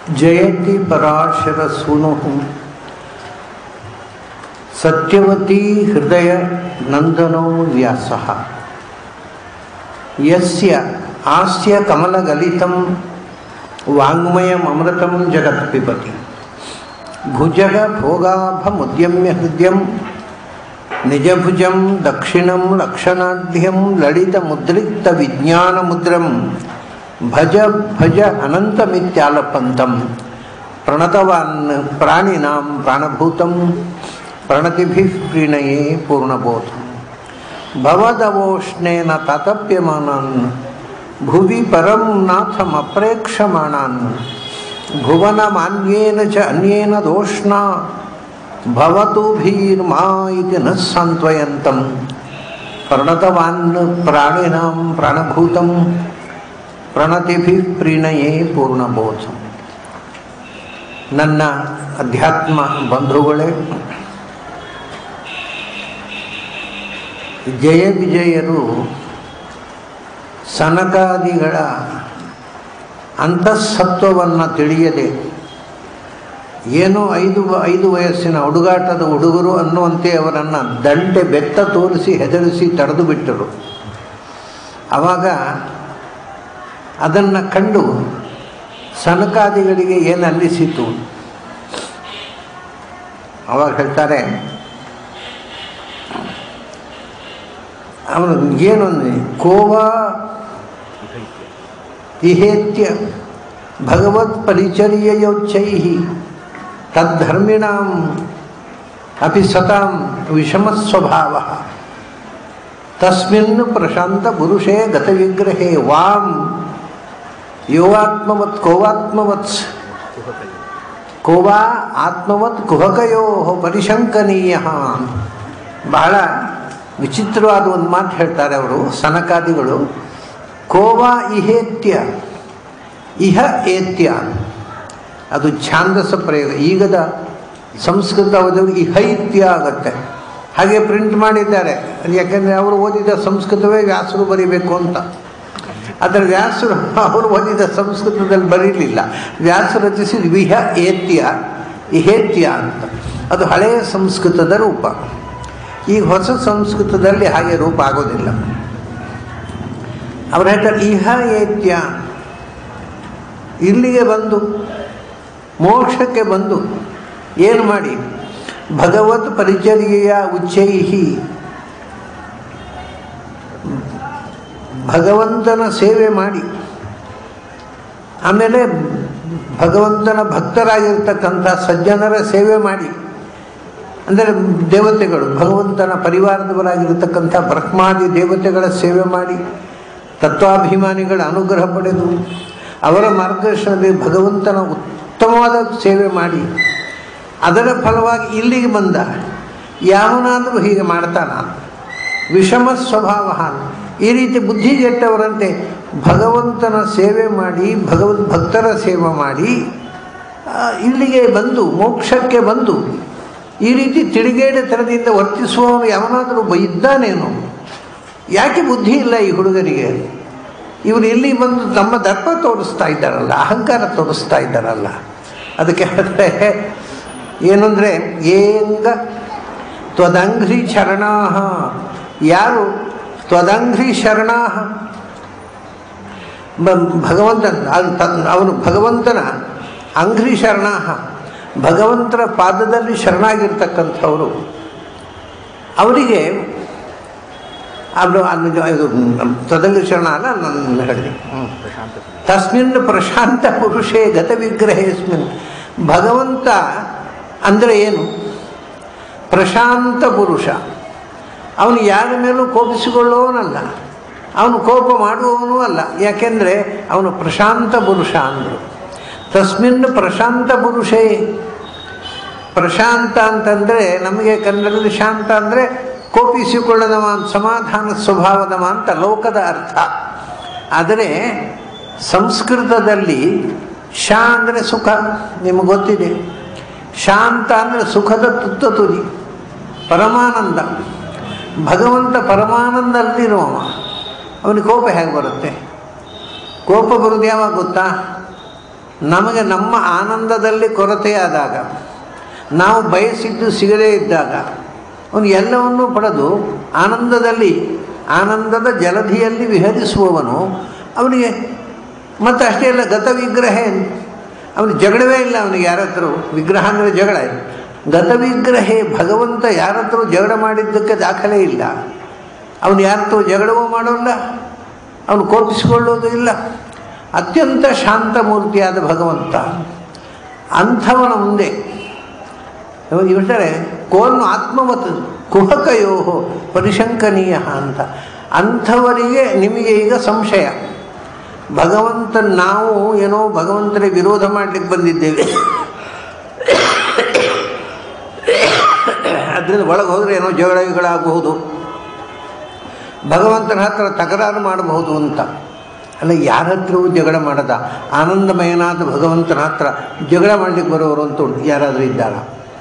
जयति पराशर सूनु सत्यवती हृदय नंदनो व्यासः यस्य आस्य कमलगलितं वाङ्मयममृतं जगत् पिबति भुजग भोगाभमुद्यम्य हृद्यं निजभुजं दक्षिणं लक्षणाढ्यं ललितमुद्रिक्तविज्ञानमुद्रं भज भज अनन्तमित्यालपन्तं प्रणतवान् प्राणिनां प्राणभूतं प्रणतिभिः प्रीणये पूर्णबोधं भवदवोष्णेन तातप्यमानान् भुवि परं नाथमप्रेक्षमाणान् भुवनमान्येन च अन्येन दोष्णा भवतु भीर्मा इति न सान्त्वयन्तं प्रणतवान् प्राणिनां प्राणभूतं प्रणतिभिः प्रीणये पूर्णबोधं। ನನ್ನ ಅಧ್ಯಾತ್ಮ ಬಂಧುಗಳೇ, ಜಯ ವಿಜಯರು ಸನಕಾದಿಗಳ ಅಂತಃಸತ್ವವನ್ನು ತಿಳಿಯದೆ ಏನೋ ಐದು ವಯಸ್ಸಿನ ಹುಡುಗಾಟದ ಹುಡುಗರು ಅನ್ನುವಂತೆ ಅವರನ್ನು ದಂಟೆ ಬೆತ್ತ ತೋರಿಸಿ ಹೆದರಿಸಿ ತಡೆದು ಬಿಟ್ಟರು. ಆವಾಗ ಅದನ್ನು ಕಂಡು ಸನಕಾದಿಗಳಿಗೆ ಏನು ಅನ್ನಿಸಿತು? ಅವಾಗ ಹೇಳ್ತಾರೆ, ಅವನು ಏನು ಕೋವಾ ಇಹೇತ್ಯ ಭಗವತ್ ಪರಿಚರ್ಯಯೋಚ್ಚೈಃ ತದ್ಧರ್ಮಿಣಾಂ ಅಪಿ ಸತಾಂ ವಿಷಮಸ್ವಭಾವಃ ತಸ್ಮಿನ್ ಪ್ರಶಾಂತ ಪುರುಷೇ ಗತವಿಗ್ರಹೇ ವಾಂ ಯೋವಾತ್ಮವತ್ ಕೋವಾತ್ಮವತ್ ಕೋವಾ ಆತ್ಮವತ್ ಕುಹಕಯೋ ಪರಿಶಂಕನೀಯ. ಬಹಳ ವಿಚಿತ್ರವಾದ ಒಂದು ಮಾತು ಹೇಳ್ತಾರೆ ಅವರು ಸನಕಾದಿಗಳು. ಕೋವಾ ಇಹೇತ್ಯ ಇಹ ಏತ್ಯ, ಅದು ಛಾಂದಸ ಪ್ರಯೋಗ. ಈಗದ ಸಂಸ್ಕೃತ ಓದೋರು ಇಹೈತ್ಯ ಆಗುತ್ತೆ, ಹಾಗೆ ಪ್ರಿಂಟ್ ಮಾಡಿದ್ದಾರೆ. ಯಾಕೆಂದರೆ ಅವರು ಓದಿದ ಸಂಸ್ಕೃತವೇ ವ್ಯಾಸರು ಬರೀಬೇಕು ಅಂತ. ಆದರೆ ವ್ಯಾಸರು ಅವರು ಓದಿದ ಸಂಸ್ಕೃತದಲ್ಲಿ ಬರೀಲಿಲ್ಲ. ವ್ಯಾಸರು ರಚಿಸಿದ ವಿಹ ಏತ್ಯ ಇಹೇತ್ಯ ಅಂತ. ಅದು ಹಳೆಯ ಸಂಸ್ಕೃತದ ರೂಪ. ಈಗ ಹೊಸ ಸಂಸ್ಕೃತದಲ್ಲಿ ಹಾಗೆ ರೂಪ ಆಗೋದಿಲ್ಲ. ಅವ್ರು ಹೇಳ್ತಾರೆ ಇಹ ಏತ್ಯ, ಇಲ್ಲಿಗೆ ಬಂದು ಮೋಕ್ಷಕ್ಕೆ ಬಂದು ಏನು ಮಾಡಿ? ಭಗವತ್ ಪರಿಚರ್ಯೆಯ ಉಚ್ಚೈಹಿ, ಭಗವಂತನ ಸೇವೆ ಮಾಡಿ, ಆಮೇಲೆ ಭಗವಂತನ ಭಕ್ತರಾಗಿರ್ತಕ್ಕಂಥ ಸಜ್ಜನರ ಸೇವೆ ಮಾಡಿ, ಅಂದರೆ ದೇವತೆಗಳು ಭಗವಂತನ ಪರಿವಾರದವರಾಗಿರ್ತಕ್ಕಂಥ ಬ್ರಹ್ಮಾದಿ ದೇವತೆಗಳ ಸೇವೆ ಮಾಡಿ, ತತ್ವಾಭಿಮಾನಿಗಳ ಅನುಗ್ರಹ ಪಡೆದು ಅವರ ಮಾರ್ಗದರ್ಶನದಲ್ಲಿ ಭಗವಂತನ ಉತ್ತಮವಾದ ಸೇವೆ ಮಾಡಿ, ಅದರ ಫಲವಾಗಿ ಇಲ್ಲಿಗೆ ಬಂದ ಯಾವನಾದರೂ ಹೀಗೆ ಮಾಡ್ತಾನ? ವಿಷಮ ಸ್ವಭಾವ, ಈ ರೀತಿ ಬುದ್ಧಿಗೆಟ್ಟವರಂತೆ ಭಗವಂತನ ಸೇವೆ ಮಾಡಿ, ಭಕ್ತರ ಸೇವೆ ಮಾಡಿ ಇಲ್ಲಿಗೆ ಬಂದು ಮೋಕ್ಷಕ್ಕೆ ಬಂದು ಈ ರೀತಿ ತಿಳಿಗೇಡಿತನದಿಂದ ವರ್ತಿಸುವವನು ಯಾವನಾದರೂ ಇದ್ದಾನೇನು? ಯಾಕೆ ಬುದ್ಧಿ ಇಲ್ಲ ಈ ಹುಡುಗರಿಗೆ? ಇವರು ಇಲ್ಲಿ ಬಂದು ತಮ್ಮ ದರ್ಪ ತೋರಿಸ್ತಾ ಇದ್ದಾರಲ್ಲ, ಅಹಂಕಾರ ತೋರಿಸ್ತಾ ಇದ್ದಾರಲ್ಲ. ಅದಕ್ಕೆ ಹೇಳಿದ್ರೆ ಏನಂದರೆ, ಏಂಗ ತ್ವದಂಘ್ರಿ ಶರಣಾಹ, ಯಾರು ತ್ವದಂಘ್ರಿ ಶರಣಾಹ, ಅವನು ಭಗವಂತನ ಅಂಘ್ರಿ ಶರಣಾಹ, ಭಗವಂತನ ಪಾದದಲ್ಲಿ ಶರಣಾಗಿರ್ತಕ್ಕಂಥವರು, ಅವರಿಗೆ ತದಂಘ್ರಿ ಶರಣ ಅಲ್ಲ, ನಾನು ಹೇಳಿದೆ. ತಸ್ಮಿನ್ ಪ್ರಶಾಂತ ಪುರುಷೇ ಗತ ವಿಗ್ರಹೇಸ್ಮಿನ್, ಭಗವಂತ ಅಂದರೆ ಏನು? ಪ್ರಶಾಂತ ಪುರುಷ. ಅವನು ಯಾರ ಮೇಲೂ ಕೋಪಿಸಿಕೊಳ್ಳುವವನಲ್ಲ, ಅವನು ಕೋಪ ಮಾಡುವವನೂ ಅಲ್ಲ. ಯಾಕೆಂದರೆ ಅವನು ಪ್ರಶಾಂತ ಪುರುಷ ಅಂದರು. ತಸ್ಮಿನ್ ಪ್ರಶಾಂತ ಪುರುಷೇ, ಪ್ರಶಾಂತ ಅಂತಂದರೆ ನಮಗೆ ಕನ್ನಡದಲ್ಲಿ ಶಾಂತ ಅಂದರೆ ಕೋಪಿಸಿಕೊಳ್ಳದವ, ಸಮಾಧಾನ ಸ್ವಭಾವದವ ಅಂತ ಲೋಕದ ಅರ್ಥ. ಆದರೆ ಸಂಸ್ಕೃತದಲ್ಲಿ ಶಾ ಅಂದರೆ ಸುಖ, ನಿಮಗೆ ಗೊತ್ತಿದೆ. ಶಾಂತ ಅಂದರೆ ಸುಖದ ತುತ್ತ ತುದಿ, ಪರಮಾನಂದ. ಭಗವಂತ ಪರಮಾನಂದಲ್ಲಿರುವವ, ಅವನಿಗೆ ಕೋಪ ಹೇಗೆ ಬರುತ್ತೆ? ಕೋಪ ಬರೋದು ಯಾವಾಗ ಗೊತ್ತಾ? ನಮಗೆ ನಮ್ಮ ಆನಂದದಲ್ಲಿ ಕೊರತೆಯಾದಾಗ, ನಾವು ಬಯಸಿದ್ದು ಸಿಗದೇ ಇದ್ದಾಗ ಅವನು ಎಲ್ಲವನ್ನೂ ಪಡೆದು ಆನಂದದಲ್ಲಿ, ಆನಂದದ ಜಲಧಿಯಲ್ಲಿ ವಿಹರಿಸುವವನು ಅವನಿಗೆ ಮತ್ತು ಅಷ್ಟೇ ಅಲ್ಲ, ಗತವಿಗ್ರಹ ಅವನು ಜಗಳವೇ ಇಲ್ಲ. ಅವನಿಗೆ ಯಾರ ಹತ್ರ ವಿಗ್ರಹ ಅಂದರೆ ಜಗಳ. ಗತವಿಗ್ರಹೇ ಭಗವಂತ ಯಾರ ಹತ್ರ ಜಗಳ ಮಾಡಿದ್ದಕ್ಕೆ ದಾಖಲೆ ಇಲ್ಲ. ಅವನು ಯಾರ ಹತ್ರ ಜಗಳವೂ ಮಾಡೋಲ್ಲ, ಅವನು ಕೋಪಿಸಿಕೊಳ್ಳೋದು ಇಲ್ಲ. ಅತ್ಯಂತ ಶಾಂತ ಮೂರ್ತಿಯಾದ ಭಗವಂತ ಅಂಥವನ ಮುಂದೆ ಇರ್ತಾರೆ. ಕೋನ್ನು ಆತ್ಮವತ್ ಕುಹಕಯೋ ಪರಿಶಂಕನೀಯ ಅಂತ. ಅಂಥವರಿಗೆ ನಿಮಗೆ ಈಗ ಸಂಶಯ, ಭಗವಂತ ನಾವು ಏನೋ ಭಗವಂತನಿಗೆ ವಿರೋಧ ಮಾಡಲಿಕ್ಕೆ ಬಂದಿದ್ದೇವೆ, ಅದರಿಂದ ಒಳಗೆ ಹೋದರೆ ಏನೋ ಜಗಳಾಗಬಹುದು, ಭಗವಂತನ ಹತ್ರ ತಕರಾರು ಮಾಡಬಹುದು ಅಂತ. ಅಲ್ಲ, ಯಾರ ಹತ್ರವೂ ಜಗಳ ಮಾಡದ ಆನಂದಮಯನಾದ ಭಗವಂತನ ಹತ್ರ ಜಗಳ ಮಾಡಲಿಕ್ಕೆ ಬರೋರು ಅಂತ ಉಂಟು. ಯಾರಾದರೂ ಇದ್ದಾರ?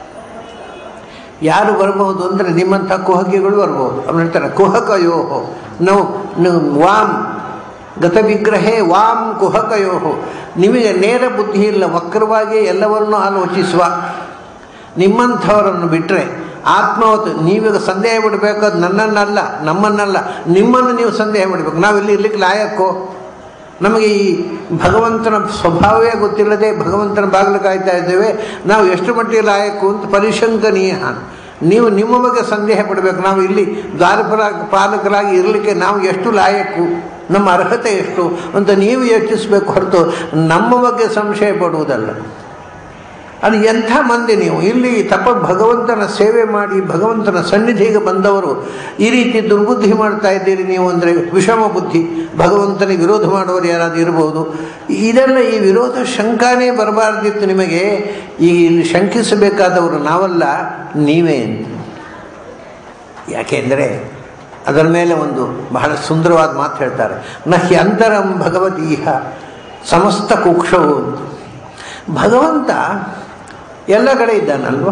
ಯಾರು ಬರಬಹುದು ಅಂದರೆ ನಿಮ್ಮಂಥ ಕುಹಕಿಗಳು ಬರ್ಬೋದು. ಅವ್ರು ಹೇಳ್ತಾರೆ ಕುಹಕಯೋಹೋ ನಾವು ವಾಮ್ ಗತವಿಗ್ರಹೇ ವಾಮ್ ಕುಹಕಯೋಹೋ. ನಿಮಗೆ ನೇರ ಬುದ್ಧಿ ಇಲ್ಲ, ವಕ್ರವಾಗಿ ಎಲ್ಲವನ್ನೂ ಆಲೋಚಿಸುವ ನಿಮ್ಮಂಥವರನ್ನು ಬಿಟ್ಟರೆ ಆತ್ಮವತ್ತು ನೀವೀಗ ಸಂದೇಹ ಬಿಡಬೇಕು. ಅದು ನನ್ನನ್ನಲ್ಲ, ನಮ್ಮನ್ನಲ್ಲ, ನಿಮ್ಮನ್ನು ನೀವು ಸಂದೇಹ ಬಿಡಬೇಕು. ನಾವಿಲ್ಲಿ ಇರ್ಲಿಕ್ಕೆ ಲಾಯಕ್ಕೋ? ನಮಗೆ ಈ ಭಗವಂತನ ಸ್ವಭಾವವೇ ಗೊತ್ತಿಲ್ಲದೆ ಭಗವಂತನ ಬಾಗಿಲು ಕಾಯ್ತಾ ಇದ್ದೇವೆ, ನಾವು ಎಷ್ಟು ಮಟ್ಟಿಗೆ ಲಾಯಕ್ಕು ಅಂತ ಪರಿಶಂಕನೀಯ. ನೀವು ನಿಮ್ಮ ಬಗ್ಗೆ ಸಂದೇಹ ಪಡಬೇಕು. ನಾವು ಇಲ್ಲಿ ಪಾಲಕರಾಗಿ ಇರಲಿಕ್ಕೆ ನಾವು ಎಷ್ಟು ಲಾಯಕ್ಕು, ನಮ್ಮ ಅರ್ಹತೆ ಎಷ್ಟು ಅಂತ ನೀವು ಯೋಚಿಸಬೇಕು ಹೊರತು ನಮ್ಮ ಬಗ್ಗೆ ಸಂಶಯ ಪಡುವುದಲ್ಲ. ಅದು ಎಂಥ ಮಂದಿ ನೀವು ಇಲ್ಲಿ ಭಗವಂತನ ಸೇವೆ ಮಾಡಿ ಭಗವಂತನ ಸನ್ನಿಧಿಗೆ ಬಂದವರು ಈ ರೀತಿ ದುರ್ಬುದ್ಧಿ ಮಾಡ್ತಾ ಇದ್ದೀರಿ ನೀವು ಅಂದರೆ ವಿಷಮ ಬುದ್ಧಿ. ಭಗವಂತನಿಗೆ ವಿರೋಧ ಮಾಡುವವರು ಯಾರಾದರೂ ಇರ್ಬೋದು. ಇದೆಲ್ಲ ಈ ವಿರೋಧ ಶಂಕಾನೇ ಬರಬಾರ್ದಿತ್ತು ನಿಮಗೆ. ಈಗ ಇಲ್ಲಿ ಶಂಕಿಸಬೇಕಾದವರು ನಾವಲ್ಲ, ನೀವೇ ಅಂತ. ಯಾಕೆಂದರೆ ಅದರ ಮೇಲೆ ಒಂದು ಬಹಳ ಸುಂದರವಾದ ಮಾತು ಹೇಳ್ತಾರೆ, ನಹಿ ಅಂತರಂ ಭಗವತೀಹ ಸಮಸ್ತ ಕುಕ್ಷವು. ಭಗವಂತ ಎಲ್ಲ ಕಡೆ ಇದ್ದಾನಲ್ವ.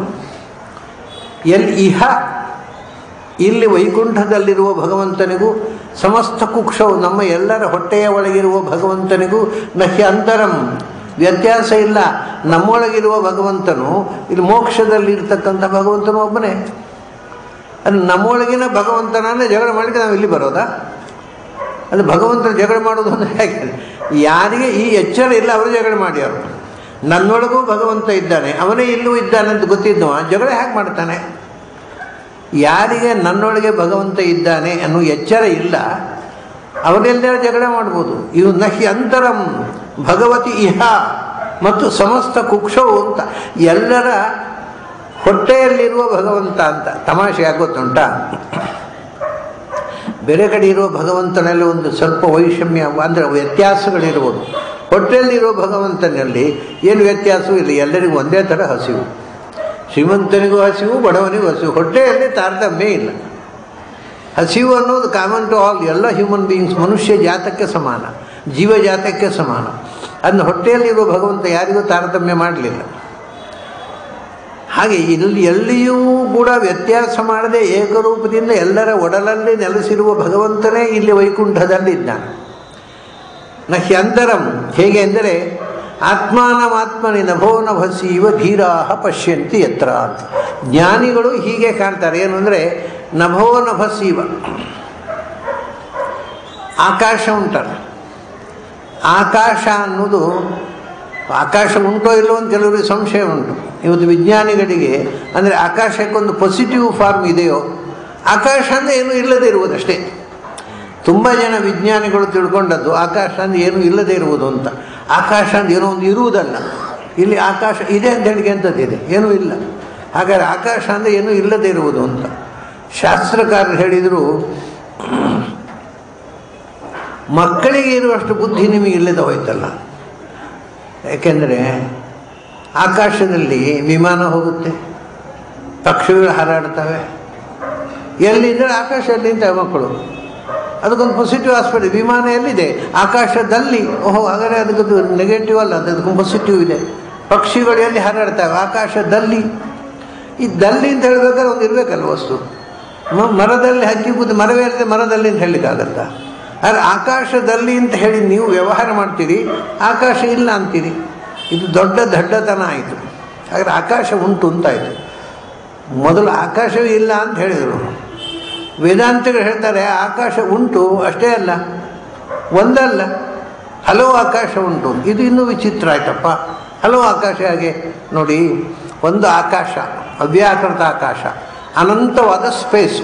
ಇಹ ಇಲ್ಲಿ ವೈಕುಂಠದಲ್ಲಿರುವ ಭಗವಂತನಿಗೂ ಸಮಸ್ತ ಕುಕ್ಷವು ನಮ್ಮ ಎಲ್ಲರ ಹೊಟ್ಟೆಯ ಒಳಗಿರುವ ಭಗವಂತನಿಗೂ ನಹಿ ಅಂತರಂ ವ್ಯತ್ಯಾಸ ಇಲ್ಲ. ನಮ್ಮೊಳಗಿರುವ ಭಗವಂತನು ಇಲ್ಲಿ ಮೋಕ್ಷದಲ್ಲಿರ್ತಕ್ಕಂಥ ಭಗವಂತನು ಒಬ್ಬನೇ. ಅದು ನಮ್ಮೊಳಗಿನ ಭಗವಂತನನ್ನೇ ಜಗಳ ಮಾಡಲಿಕ್ಕೆ ನಾವು ಇಲ್ಲಿ ಬರೋದಾ? ಅದು ಭಗವಂತನ ಜಗಳ ಮಾಡೋದು ಅಂದರೆ ಹೇಗೆ? ಯಾರಿಗೆ ಈ ಎಚ್ಚರ ಇಲ್ಲ ಅವರು ಜಗಳ ಮಾಡ್ಯಾರು. ನನ್ನೊಳಗೂ ಭಗವಂತ ಇದ್ದಾನೆ, ಅವನೇ ಇಲ್ಲೂ ಇದ್ದಾನೆ ಅಂತ ಗೊತ್ತಿದ್ದವ ಜಗಳ ಹೇಗೆ ಮಾಡ್ತಾನೆ? ಯಾರಿಗೆ ನನ್ನೊಳಗೆ ಭಗವಂತ ಇದ್ದಾನೆ ಅನ್ನೋ ಎಚ್ಚರ ಇಲ್ಲ ಅವರೆಲ್ಲರೂ ಜಗಳ ಮಾಡ್ಬೋದು. ಇವು ನಹಿ ಅಂತರಂ ಭಗವತಿ ಇಹ ಮತ್ತು ಸಮಸ್ತ ಕುಕ್ಷವು ಅಂತ ಎಲ್ಲರ ಹೊಟ್ಟೆಯಲ್ಲಿರುವ ಭಗವಂತ ಅಂತ. ತಮಾಷೆ ಆಗೋತ್ತುಂಟ, ಬೇರೆ ಕಡೆ ಇರುವ ಭಗವಂತನಲ್ಲಿ ಒಂದು ಸ್ವಲ್ಪ ವೈಷಮ್ಯ ಅಂದರೆ ವ್ಯತ್ಯಾಸಗಳಿರ್ಬೋದು. ಹೊಟ್ಟೆಯಲ್ಲಿರೋ ಭಗವಂತನಲ್ಲಿ ಏನು ವ್ಯತ್ಯಾಸವೂ ಇಲ್ಲ, ಎಲ್ಲರಿಗೂ ಒಂದೇ ಥರ ಹಸಿವು. ಶ್ರೀಮಂತನಿಗೂ ಹಸಿವು, ಬಡವನಿಗೂ ಹಸಿವು, ಹೊಟ್ಟೆಯಲ್ಲಿ ತಾರತಮ್ಯ ಇಲ್ಲ. ಹಸಿವು ಅನ್ನೋದು ಕಾಮನ್ ಟು ಆಲ್, ಎಲ್ಲ ಹ್ಯೂಮನ್ ಬೀಯಿಂಗ್ಸ್, ಮನುಷ್ಯ ಜಾತಕ್ಕೆ ಸಮಾನ, ಜೀವ ಜಾತಕ್ಕೆ ಸಮಾನ. ಅದನ್ನು ಹೊಟ್ಟೆಯಲ್ಲಿರುವ ಭಗವಂತ ಯಾರಿಗೂ ತಾರತಮ್ಯ ಮಾಡಲಿಲ್ಲ. ಹಾಗೆ ಇಲ್ಲಿ ಎಲ್ಲಿಯೂ ಕೂಡ ವ್ಯತ್ಯಾಸ ಮಾಡದೆ ಏಕರೂಪದಿಂದ ಎಲ್ಲರ ಒಡಲಲ್ಲಿ ನೆಲೆಸಿರುವ ಭಗವಂತನೇ ಇಲ್ಲಿ ವೈಕುಂಠದಲ್ಲಿ ಇದ್ದಾನೆ. ನಹಿ ಅಂತರಂ ಹೇಗೆ ಅಂದರೆ ಆತ್ಮಾನಮಾತ್ಮನಿ ನಭೋ ನಭಸೀವ ಧೀರಾಹ ಪಶ್ಯಂತಿ ಯತ್ರ ಅಂತ. ಜ್ಞಾನಿಗಳು ಹೀಗೆ ಕಾಣ್ತಾರೆ. ಏನು ಅಂದರೆ ನಭೋ ನಭಸೀವ, ಆಕಾಶ ಉಂಟಲ್ಲ, ಆಕಾಶ ಅನ್ನೋದು ಆಕಾಶ ಉಂಟೋ ಇಲ್ಲೋ ಅಂತ ಕೆಲವರಿಗೆ ಸಂಶಯ ಉಂಟು. ಇವತ್ತು ವಿಜ್ಞಾನಿಗಳಿಗೆ ಅಂದರೆ ಆಕಾಶಕ್ಕೊಂದು ಪಾಸಿಟಿವ್ ಫಾರ್ಮ್ ಇದೆಯೋ? ಆಕಾಶ ಅಂದರೆ ಏನೂ ಇಲ್ಲದೇ ಇರುವುದಷ್ಟೇ. ತುಂಬ ಜನ ವಿಜ್ಞಾನಿಗಳು ತಿಳ್ಕೊಂಡದ್ದು ಆಕಾಶ ಅಂದರೆ ಏನೂ ಇಲ್ಲದೇ ಇರುವುದು ಅಂತ. ಆಕಾಶ ಅಂದ್ರೆ ಏನೋ ಒಂದು ಇರುವುದಲ್ಲ. ಇಲ್ಲಿ ಆಕಾಶ ಇದೆ ಅಂತ ಹೇಳಿಕೆ ಅಂಥದ್ದಿದೆ, ಏನೂ ಇಲ್ಲ. ಹಾಗಾದರೆ ಆಕಾಶ ಅಂದರೆ ಏನೂ ಇಲ್ಲದೇ ಇರುವುದು ಅಂತ ಶಾಸ್ತ್ರಕಾರರು ಹೇಳಿದರು. ಮಕ್ಕಳಿಗೆ ಇರುವಷ್ಟು ಬುದ್ಧಿ ನಿಮಗೆ ಇಲ್ಲದೆ ಹೋಯ್ತಲ್ಲ. ಯಾಕೆಂದರೆ ಆಕಾಶದಲ್ಲಿ ವಿಮಾನ ಹೋಗುತ್ತೆ, ಪಕ್ಷಿಗಳು ಹಾರಾಡ್ತವೆ, ಎಲ್ಲಿದ್ದರೆ ಆಕಾಶದಲ್ಲಿ ನಿಂತ ಮಕ್ಕಳು. ಅದಕ್ಕೊಂದು ಪಾಸಿಟಿವ್ ಆಸ್ಪೆಕ್ಟ್. ವಿಮಾನ ಎಲ್ಲಿದೆ? ಆಕಾಶದಲ್ಲಿ. ಓಹೋ, ಹಾಗಾದರೆ ಅದಕ್ಕದು ನೆಗೆಟಿವ್ ಅಲ್ಲ, ಅದಕ್ಕೊಂದು ಪಾಸಿಟಿವ್ ಇದೆ. ಪಕ್ಷಿಗಳು ಎಲ್ಲಿ ಹಾರಾಡ್ತವೆ? ಆಕಾಶದಲ್ಲಿ. ಈ ದಲ್ಲಿ ಅಂತ ಹೇಳ್ಬೇಕಾದ್ರೆ ಒಂದು ಇರಬೇಕಲ್ಲ ವಸ್ತು. ಮರದಲ್ಲಿ ಹಕ್ಕಿ ಕೂತು ಮರವೇ ಇಲ್ಲದೆ ಮರದಲ್ಲಿ ಅಂತ ಹೇಳಲಿಕ್ಕಾಗತ್ತಾ? ಆದರೆ ಆಕಾಶದಲ್ಲಿ ಅಂತ ಹೇಳಿ ನೀವು ವ್ಯವಹಾರ ಮಾಡ್ತೀರಿ, ಆಕಾಶ ಇಲ್ಲ ಅಂತೀರಿ. ಇದು ದೊಡ್ಡ ದಡ್ಡತನ ಆಯಿತು. ಹಾಗಾದರೆ ಆಕಾಶ ಉಂಟು ಅಂತಾಯಿತು. ಮೊದಲು ಆಕಾಶವೇ ಇಲ್ಲ ಅಂತ ಹೇಳಿದರು. ವೇದಾಂತಗಳು ಹೇಳ್ತಾರೆ ಆಕಾಶ ಉಂಟು, ಅಷ್ಟೇ ಅಲ್ಲ, ಒಂದಲ್ಲ ಹಲವು ಆಕಾಶ ಉಂಟು. ಇದು ಇನ್ನೂ ವಿಚಿತ್ರ ಆಯ್ತಪ್ಪ. ಹಲವು ಆಕಾಶ ಹಾಗೆ ನೋಡಿ, ಒಂದು ಆಕಾಶ ಅವ್ಯಾಕೃತ ಆಕಾಶ, ಅನಂತವಾದ ಸ್ಪೇಸು,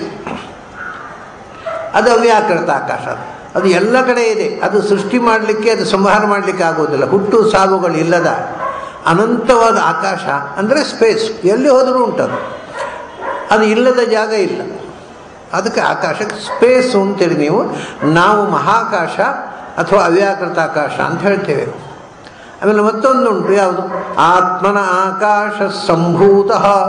ಅದು ಅವ್ಯಾಕೃತ ಆಕಾಶ. ಅದು ಎಲ್ಲ ಕಡೆ ಇದೆ. ಅದು ಸೃಷ್ಟಿ ಮಾಡಲಿಕ್ಕೆ, ಅದು ಸಂಹಾರ ಮಾಡಲಿಕ್ಕೆ ಆಗೋದಿಲ್ಲ. ಹುಟ್ಟು ಸಾವುಗಳು ಇಲ್ಲದ ಅನಂತವಾದ ಆಕಾಶ ಅಂದರೆ ಸ್ಪೇಸ್. ಎಲ್ಲಿ ಹೋದರೂ ಉಂಟದು. ಅದು ಇಲ್ಲದ ಜಾಗ ಇಲ್ಲ. ಅದಕ್ಕೆ ಆಕಾಶಕ್ಕೆ ಸ್ಪೇಸು ಅಂತೇಳಿ ನಾವು ಮಹಾಕಾಶ ಅಥವಾ ಅವ್ಯಾಕೃತ ಆಕಾಶ ಅಂತ ಹೇಳ್ತೇವೆ. ಆಮೇಲೆ ಮತ್ತೊಂದು ಉಂಟು, ಯಾವುದು? ಆತ್ಮನ ಆಕಾಶ ಸಂಭೂತ.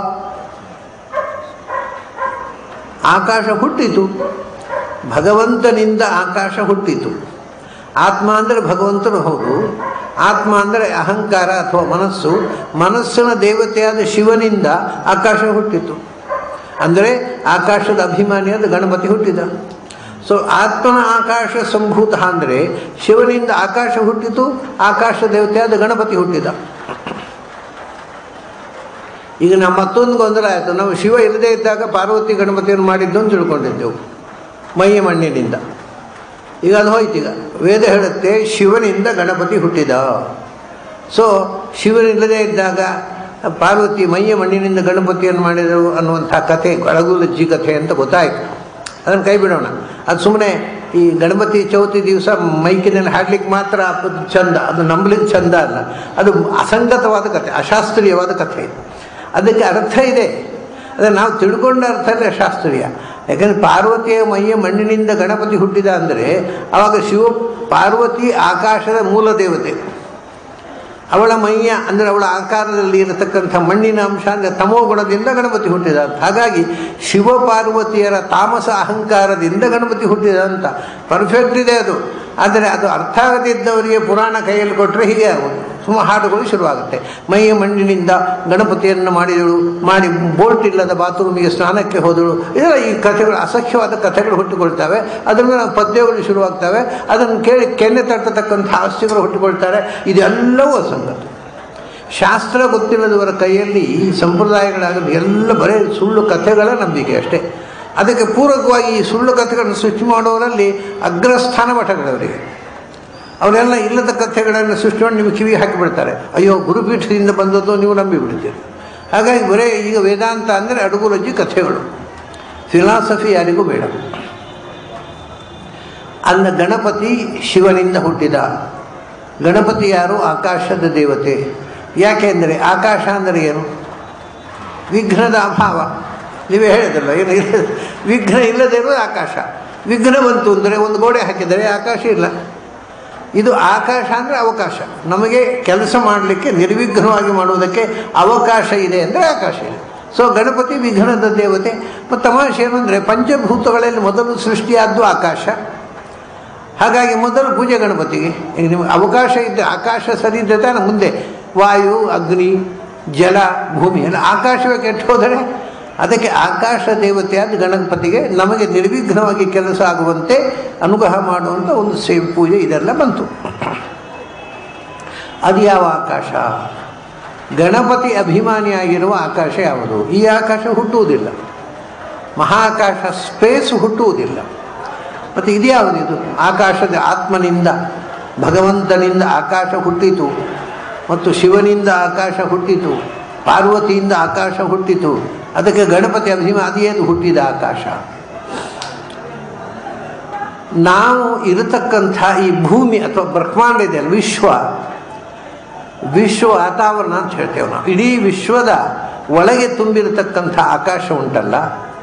ಆಕಾಶ ಹುಟ್ಟಿತು, ಭಗವಂತನಿಂದ ಆಕಾಶ ಹುಟ್ಟಿತು. ಆತ್ಮ ಅಂದರೆ ಭಗವಂತನು ಹೌದು. ಆತ್ಮ ಅಂದರೆ ಅಹಂಕಾರ ಅಥವಾ ಮನಸ್ಸು. ಮನಸ್ಸಿನ ದೇವತೆಯಾದ ಶಿವನಿಂದ ಆಕಾಶ ಹುಟ್ಟಿತು. ಅಂದರೆ ಆಕಾಶದ ಅಭಿಮಾನಿಯಾದ ಗಣಪತಿ ಹುಟ್ಟಿದ. ಸೊ ಆತ್ಮನ ಆಕಾಶ ಸಂಭೂತ ಅಂದರೆ ಶಿವನಿಂದ ಆಕಾಶ ಹುಟ್ಟಿತು, ಆಕಾಶ ದೇವತೆಯಾದ ಗಣಪತಿ ಹುಟ್ಟಿದ. ಈಗ ನಮ್ಮ ಮತ್ತೊಂದು ಗೊಂದಲ ಆಯಿತು. ನಾವು ಶಿವ ಇಲ್ಲದೇ ಇದ್ದಾಗ ಪಾರ್ವತಿ ಗಣಪತಿಯನ್ನು ಮಾಡಿದ್ದು ಅಂತ ತಿಳ್ಕೊಂಡಿದ್ದೆವು ಮೈಯ ಮಣ್ಣಿನಿಂದ. ಈಗ ಅದು ಹೋಯ್ತು. ಈಗ ವೇದ ಹೇಳುತ್ತೆ ಶಿವನಿಂದ ಗಣಪತಿ ಹುಟ್ಟಿದ. ಸೊ ಶಿವನಿಲ್ಲದೇ ಇದ್ದಾಗ ಪಾರ್ವತಿ ಮೈಯ ಮಣ್ಣಿನಿಂದ ಗಣಪತಿಯನ್ನು ಮಾಡಿದರು ಅನ್ನುವಂಥ ಕಥೆ ಅಳಗುಲಜ್ಜಿ ಕಥೆ ಅಂತ ಗೊತ್ತಾಯಿತು. ಅದನ್ನು ಕೈ ಬಿಡೋಣ. ಅದು ಸುಮ್ಮನೆ ಈ ಗಣಪತಿ ಚೌತಿ ದಿವಸ ಮೈಕಿನಲ್ಲಿ ಹಾಡ್ಲಿಕ್ಕೆ ಮಾತ್ರ ಚಂದ, ಅದು ನಂಬಲಿಕ್ಕೆ ಚಂದ ಅಲ್ಲ. ಅದು ಅಸಂಗತವಾದ ಕಥೆ, ಅಶಾಸ್ತ್ರೀಯವಾದ ಕಥೆ. ಅದಕ್ಕೆ ಅರ್ಥ ಇದೆ. ಅದನ್ನು ನಾವು ತಿಳ್ಕೊಂಡ ಅರ್ಥನೇ ಶಾಸ್ತ್ರೀಯ. ಯಾಕಂದರೆ ಪಾರ್ವತಿಯ ಮೈಯ ಮಣ್ಣಿನಿಂದ ಗಣಪತಿ ಹುಟ್ಟಿದ ಅಂದರೆ ಆವಾಗ ಶಿವ ಪಾರ್ವತಿ ಆಕಾಶದ ಮೂಲ ದೇವತೆ. ಅವಳ ಮೈಯ ಅಂದರೆ ಅವಳ ಆಕಾರದಲ್ಲಿ ಇರತಕ್ಕಂಥ ಮಣ್ಣಿನ ಅಂಶ ಅಂದರೆ ತಮೋ ಗುಣದಿಂದ ಗಣಪತಿ ಹುಟ್ಟಿದ ಅಂತ. ಹಾಗಾಗಿ ಶಿವ ಪಾರ್ವತಿಯರ ತಾಮಸ ಅಹಂಕಾರದಿಂದ ಗಣಪತಿ ಹುಟ್ಟಿದ ಅಂತ ಪರ್ಫೆಕ್ಟ್ ಇದೆ ಅದು. ಆದರೆ ಅದು ಅರ್ಥ ಆಗದಿದ್ದವರಿಗೆ ಪುರಾಣ ಕೈಯಲ್ಲಿ ಕೊಟ್ಟರೆ ಹೀಗೆ ಆಗೋದು. ಹಾಡುಗಳು ಶುರುವಾಗುತ್ತೆ. ಮೈಯ ಮಣ್ಣಿನಿಂದ ಗಣಪತಿಯನ್ನು ಮಾಡಿ ಬೋಲ್ಟ್ ಇಲ್ಲದ ಬಾತ್ರೂಮಿಗೆ ಸ್ನಾನಕ್ಕೆ ಹೋದಳು. ಇದೆಲ್ಲ ಈ ಕಥೆಗಳು, ಅಸಖ್ಯವಾದ ಕಥೆಗಳು ಹುಟ್ಟಿಕೊಳ್ತವೆ. ಅದರ ಮೇಲೆ ಪದ್ಯಗಳು ಶುರುವಾಗ್ತವೆ. ಅದನ್ನು ಕೇಳಿ ಕೆನ್ನೆ ತಟ್ಟತಕ್ಕಂಥ ಹಾಸ್ಯಗಳು ಹುಟ್ಟಿಕೊಳ್ತಾರೆ. ಇದೆಲ್ಲವೂ ಅಸಂಗತ. ಶಾಸ್ತ್ರ ಗೊತ್ತಿಲ್ಲದವರ ಕೈಯಲ್ಲಿ ಈ ಸಂಪ್ರದಾಯಗಳಾಗಲು ಎಲ್ಲ ಬರೀ ಸುಳ್ಳು ಕಥೆಗಳ ನಂಬಿಕೆ ಅಷ್ಟೇ. ಅದಕ್ಕೆ ಪೂರಕವಾಗಿ ಈ ಸುಳ್ಳು ಕಥೆಗಳನ್ನು ಸೃಷ್ಟಿ ಮಾಡೋರಲ್ಲಿ ಅಗ್ರಸ್ಥಾನ ಮಠಗಳವರಿಗೆ. ಅವರೆಲ್ಲ ಇಲ್ಲದ ಕಥೆಗಳನ್ನು ಸೃಷ್ಟಿ ಮಾಡಿ ನಿಮಗೆ ಕಿವಿ ಹಾಕಿಬಿಡ್ತಾರೆ. ಅಯ್ಯೋ ಗುರುಪೀಠದಿಂದ ಬಂದದ್ದು ನೀವು ನಂಬಿಬಿಡ್ತೀರಿ. ಹಾಗಾಗಿ ಬರೇ ಈಗ ವೇದಾಂತ ಅಂದರೆ ಅಡುಗುರಜ್ಜಿ ಕಥೆಗಳು. ಫಿಲಾಸಫಿ ಯಾರಿಗೂ ಬೇಡ. ಅಂದ ಗಣಪತಿ ಶಿವನಿಂದ ಹುಟ್ಟಿದ. ಗಣಪತಿ ಯಾರು? ಆಕಾಶದ ದೇವತೆ. ಯಾಕೆಂದರೆ ಆಕಾಶ ಅಂದರೆ ಏನು? ವಿಘ್ನದ ಅಭಾವ. ನೀವೇ ಹೇಳಿದಲ್ಲ, ಏನು ವಿಘ್ನ ಇಲ್ಲದೇ ಇರೋದು ಆಕಾಶ. ವಿಘ್ನ ಬಂತು ಅಂದರೆ ಒಂದು ಗೋಡೆ ಹಾಕಿದರೆ ಆಕಾಶ ಇಲ್ಲ. ಇದು ಆಕಾಶ ಅಂದರೆ ಅವಕಾಶ. ನಮಗೆ ಕೆಲಸ ಮಾಡಲಿಕ್ಕೆ ನಿರ್ವಿಘ್ನವಾಗಿ ಮಾಡುವುದಕ್ಕೆ ಅವಕಾಶ ಇದೆ ಅಂದರೆ ಆಕಾಶ ಇದೆ. ಸೊ ಗಣಪತಿ ವಿಘ್ನದ ದೇವತೆ. ಮತ್ತು ತಮಾಷೆ ಏನು ಅಂದರೆ ಪಂಚಭೂತಗಳಲ್ಲಿ ಮೊದಲು ಸೃಷ್ಟಿಯಾದ್ದು ಆಕಾಶ. ಹಾಗಾಗಿ ಮೊದಲು ಪೂಜೆ ಗಣಪತಿಗೆ. ಈಗ ನಿಮಗೆ ಅವಕಾಶ ಇದ್ದರೆ ಆಕಾಶ ಸರಿ ಇದ್ದರೆ ತಾನೆ ಮುಂದೆ ವಾಯು, ಅಗ್ನಿ, ಜಲ, ಭೂಮಿ ಎಲ್ಲ ಆಕಾಶವೇ ಕೆಟ್ಟು ಹೋದರೆ. ಅದಕ್ಕೆ ಆಕಾಶ ದೇವತೆಯಾದ ಗಣಪತಿಗೆ ನಮಗೆ ನಿರ್ವಿಘ್ನವಾಗಿ ಕೆಲಸ ಆಗುವಂತೆ ಅನುಗ್ರಹ ಮಾಡುವಂಥ ಒಂದು ಸೇವೆ ಪೂಜೆ ಇದೆಲ್ಲ ಬಂತು. ಅದು ಯಾವ ಆಕಾಶ? ಗಣಪತಿ ಅಭಿಮಾನಿಯಾಗಿರುವ ಆಕಾಶ ಯಾವುದು? ಈ ಆಕಾಶ ಹುಟ್ಟುವುದಿಲ್ಲ. ಮಹಾಕಾಶ ಸ್ಪೇಸ್ ಹುಟ್ಟುವುದಿಲ್ಲ. ಮತ್ತು ಇದು ಯಾವುದಿದು? ಆಕಾಶದ ಆತ್ಮನಿಂದ ಭಗವಂತನಿಂದ ಆಕಾಶ ಹುಟ್ಟಿತು, ಮತ್ತು ಶಿವನಿಂದ ಆಕಾಶ ಹುಟ್ಟಿತು, ಪಾರ್ವತಿಯಿಂದ ಆಕಾಶ ಹುಟ್ಟಿತು. ಅದಕ್ಕೆ ಗಣಪತಿ ಅಭಿಮಾನಿಯದು ಹುಟ್ಟಿದ ಆಕಾಶ. ನಾವು ಇರತಕ್ಕಂಥ ಈ ಭೂಮಿ ಅಥವಾ ಬ್ರಹ್ಮಾಂಡ ಇದೆಯಲ್ಲ, ವಿಶ್ವ ವಾತಾವರಣ ಅಂತ ಹೇಳ್ತೇವೆ ನಾವು. ಇಡೀ ವಿಶ್ವದ ಒಳಗೆ ತುಂಬಿರತಕ್ಕಂಥ ಆಕಾಶ ಉಂಟಲ್ಲ,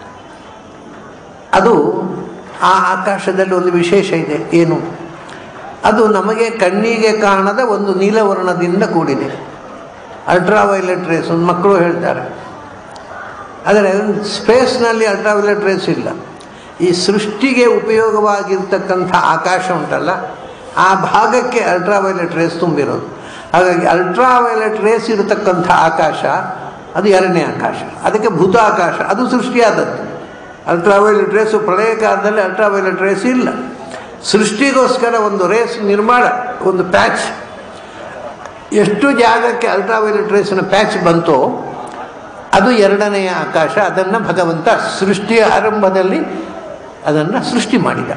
ಅದು ಆ ಆಕಾಶದಲ್ಲಿ ಒಂದು ವಿಶೇಷ ಇದೆ. ಏನು? ಅದು ನಮಗೆ ಕಣ್ಣಿಗೆ ಕಾಣದ ಒಂದು ನೀಲವರ್ಣದಿಂದ ಕೂಡಿದೆ. ಅಲ್ಟ್ರಾವೈಲೆಟ್ ರೇಸ್ ಒಂದು ಮಕ್ಕಳು ಹೇಳ್ತಾರೆ. ಆದರೆ ಸ್ಪೇಸ್ನಲ್ಲಿ ಅಲ್ಟ್ರಾವೈಲೆಟ್ ರೇಸ್ ಇಲ್ಲ. ಈ ಸೃಷ್ಟಿಗೆ ಉಪಯೋಗವಾಗಿರ್ತಕ್ಕಂಥ ಆಕಾಶ ಉಂಟಲ್ಲ, ಆ ಭಾಗಕ್ಕೆ ಅಲ್ಟ್ರಾವೈಲೆಟ್ ರೇಸ್ ತುಂಬಿರೋದು. ಹಾಗಾಗಿ ಅಲ್ಟ್ರಾವೈಲೆಟ್ ರೇಸ್ ಇರತಕ್ಕಂಥ ಆಕಾಶ ಅದು ಎರಡನೇ ಆಕಾಶ. ಅದಕ್ಕೆ ಭೂತ ಆಕಾಶ, ಅದು ಸೃಷ್ಟಿಯಾದದ್ದು. ಅಲ್ಟ್ರಾವೈಲೆಟ್ ರೇಸು ಪ್ರಳಯ ಕಾಲದಲ್ಲಿ ಅಲ್ಟ್ರಾವೈಲೆಟ್ ರೇಸ್ ಇಲ್ಲ. ಸೃಷ್ಟಿಗೋಸ್ಕರ ಒಂದು ರೇಸ್ ನಿರ್ಮಾಣ, ಒಂದು ಪ್ಯಾಚ್ ಎಷ್ಟು ಜಾಗಕ್ಕೆ ಅಲ್ಟ್ರಾವೈಲೆಟ್ ರೇಸ್ನ ಪ್ಯಾಚ್ ಬಂತೋ ಅದು ಎರಡನೆಯ ಆಕಾಶ. ಅದನ್ನು ಭಗವಂತ ಸೃಷ್ಟಿಯ ಆರಂಭದಲ್ಲಿ ಅದನ್ನು ಸೃಷ್ಟಿ ಮಾಡಿದ.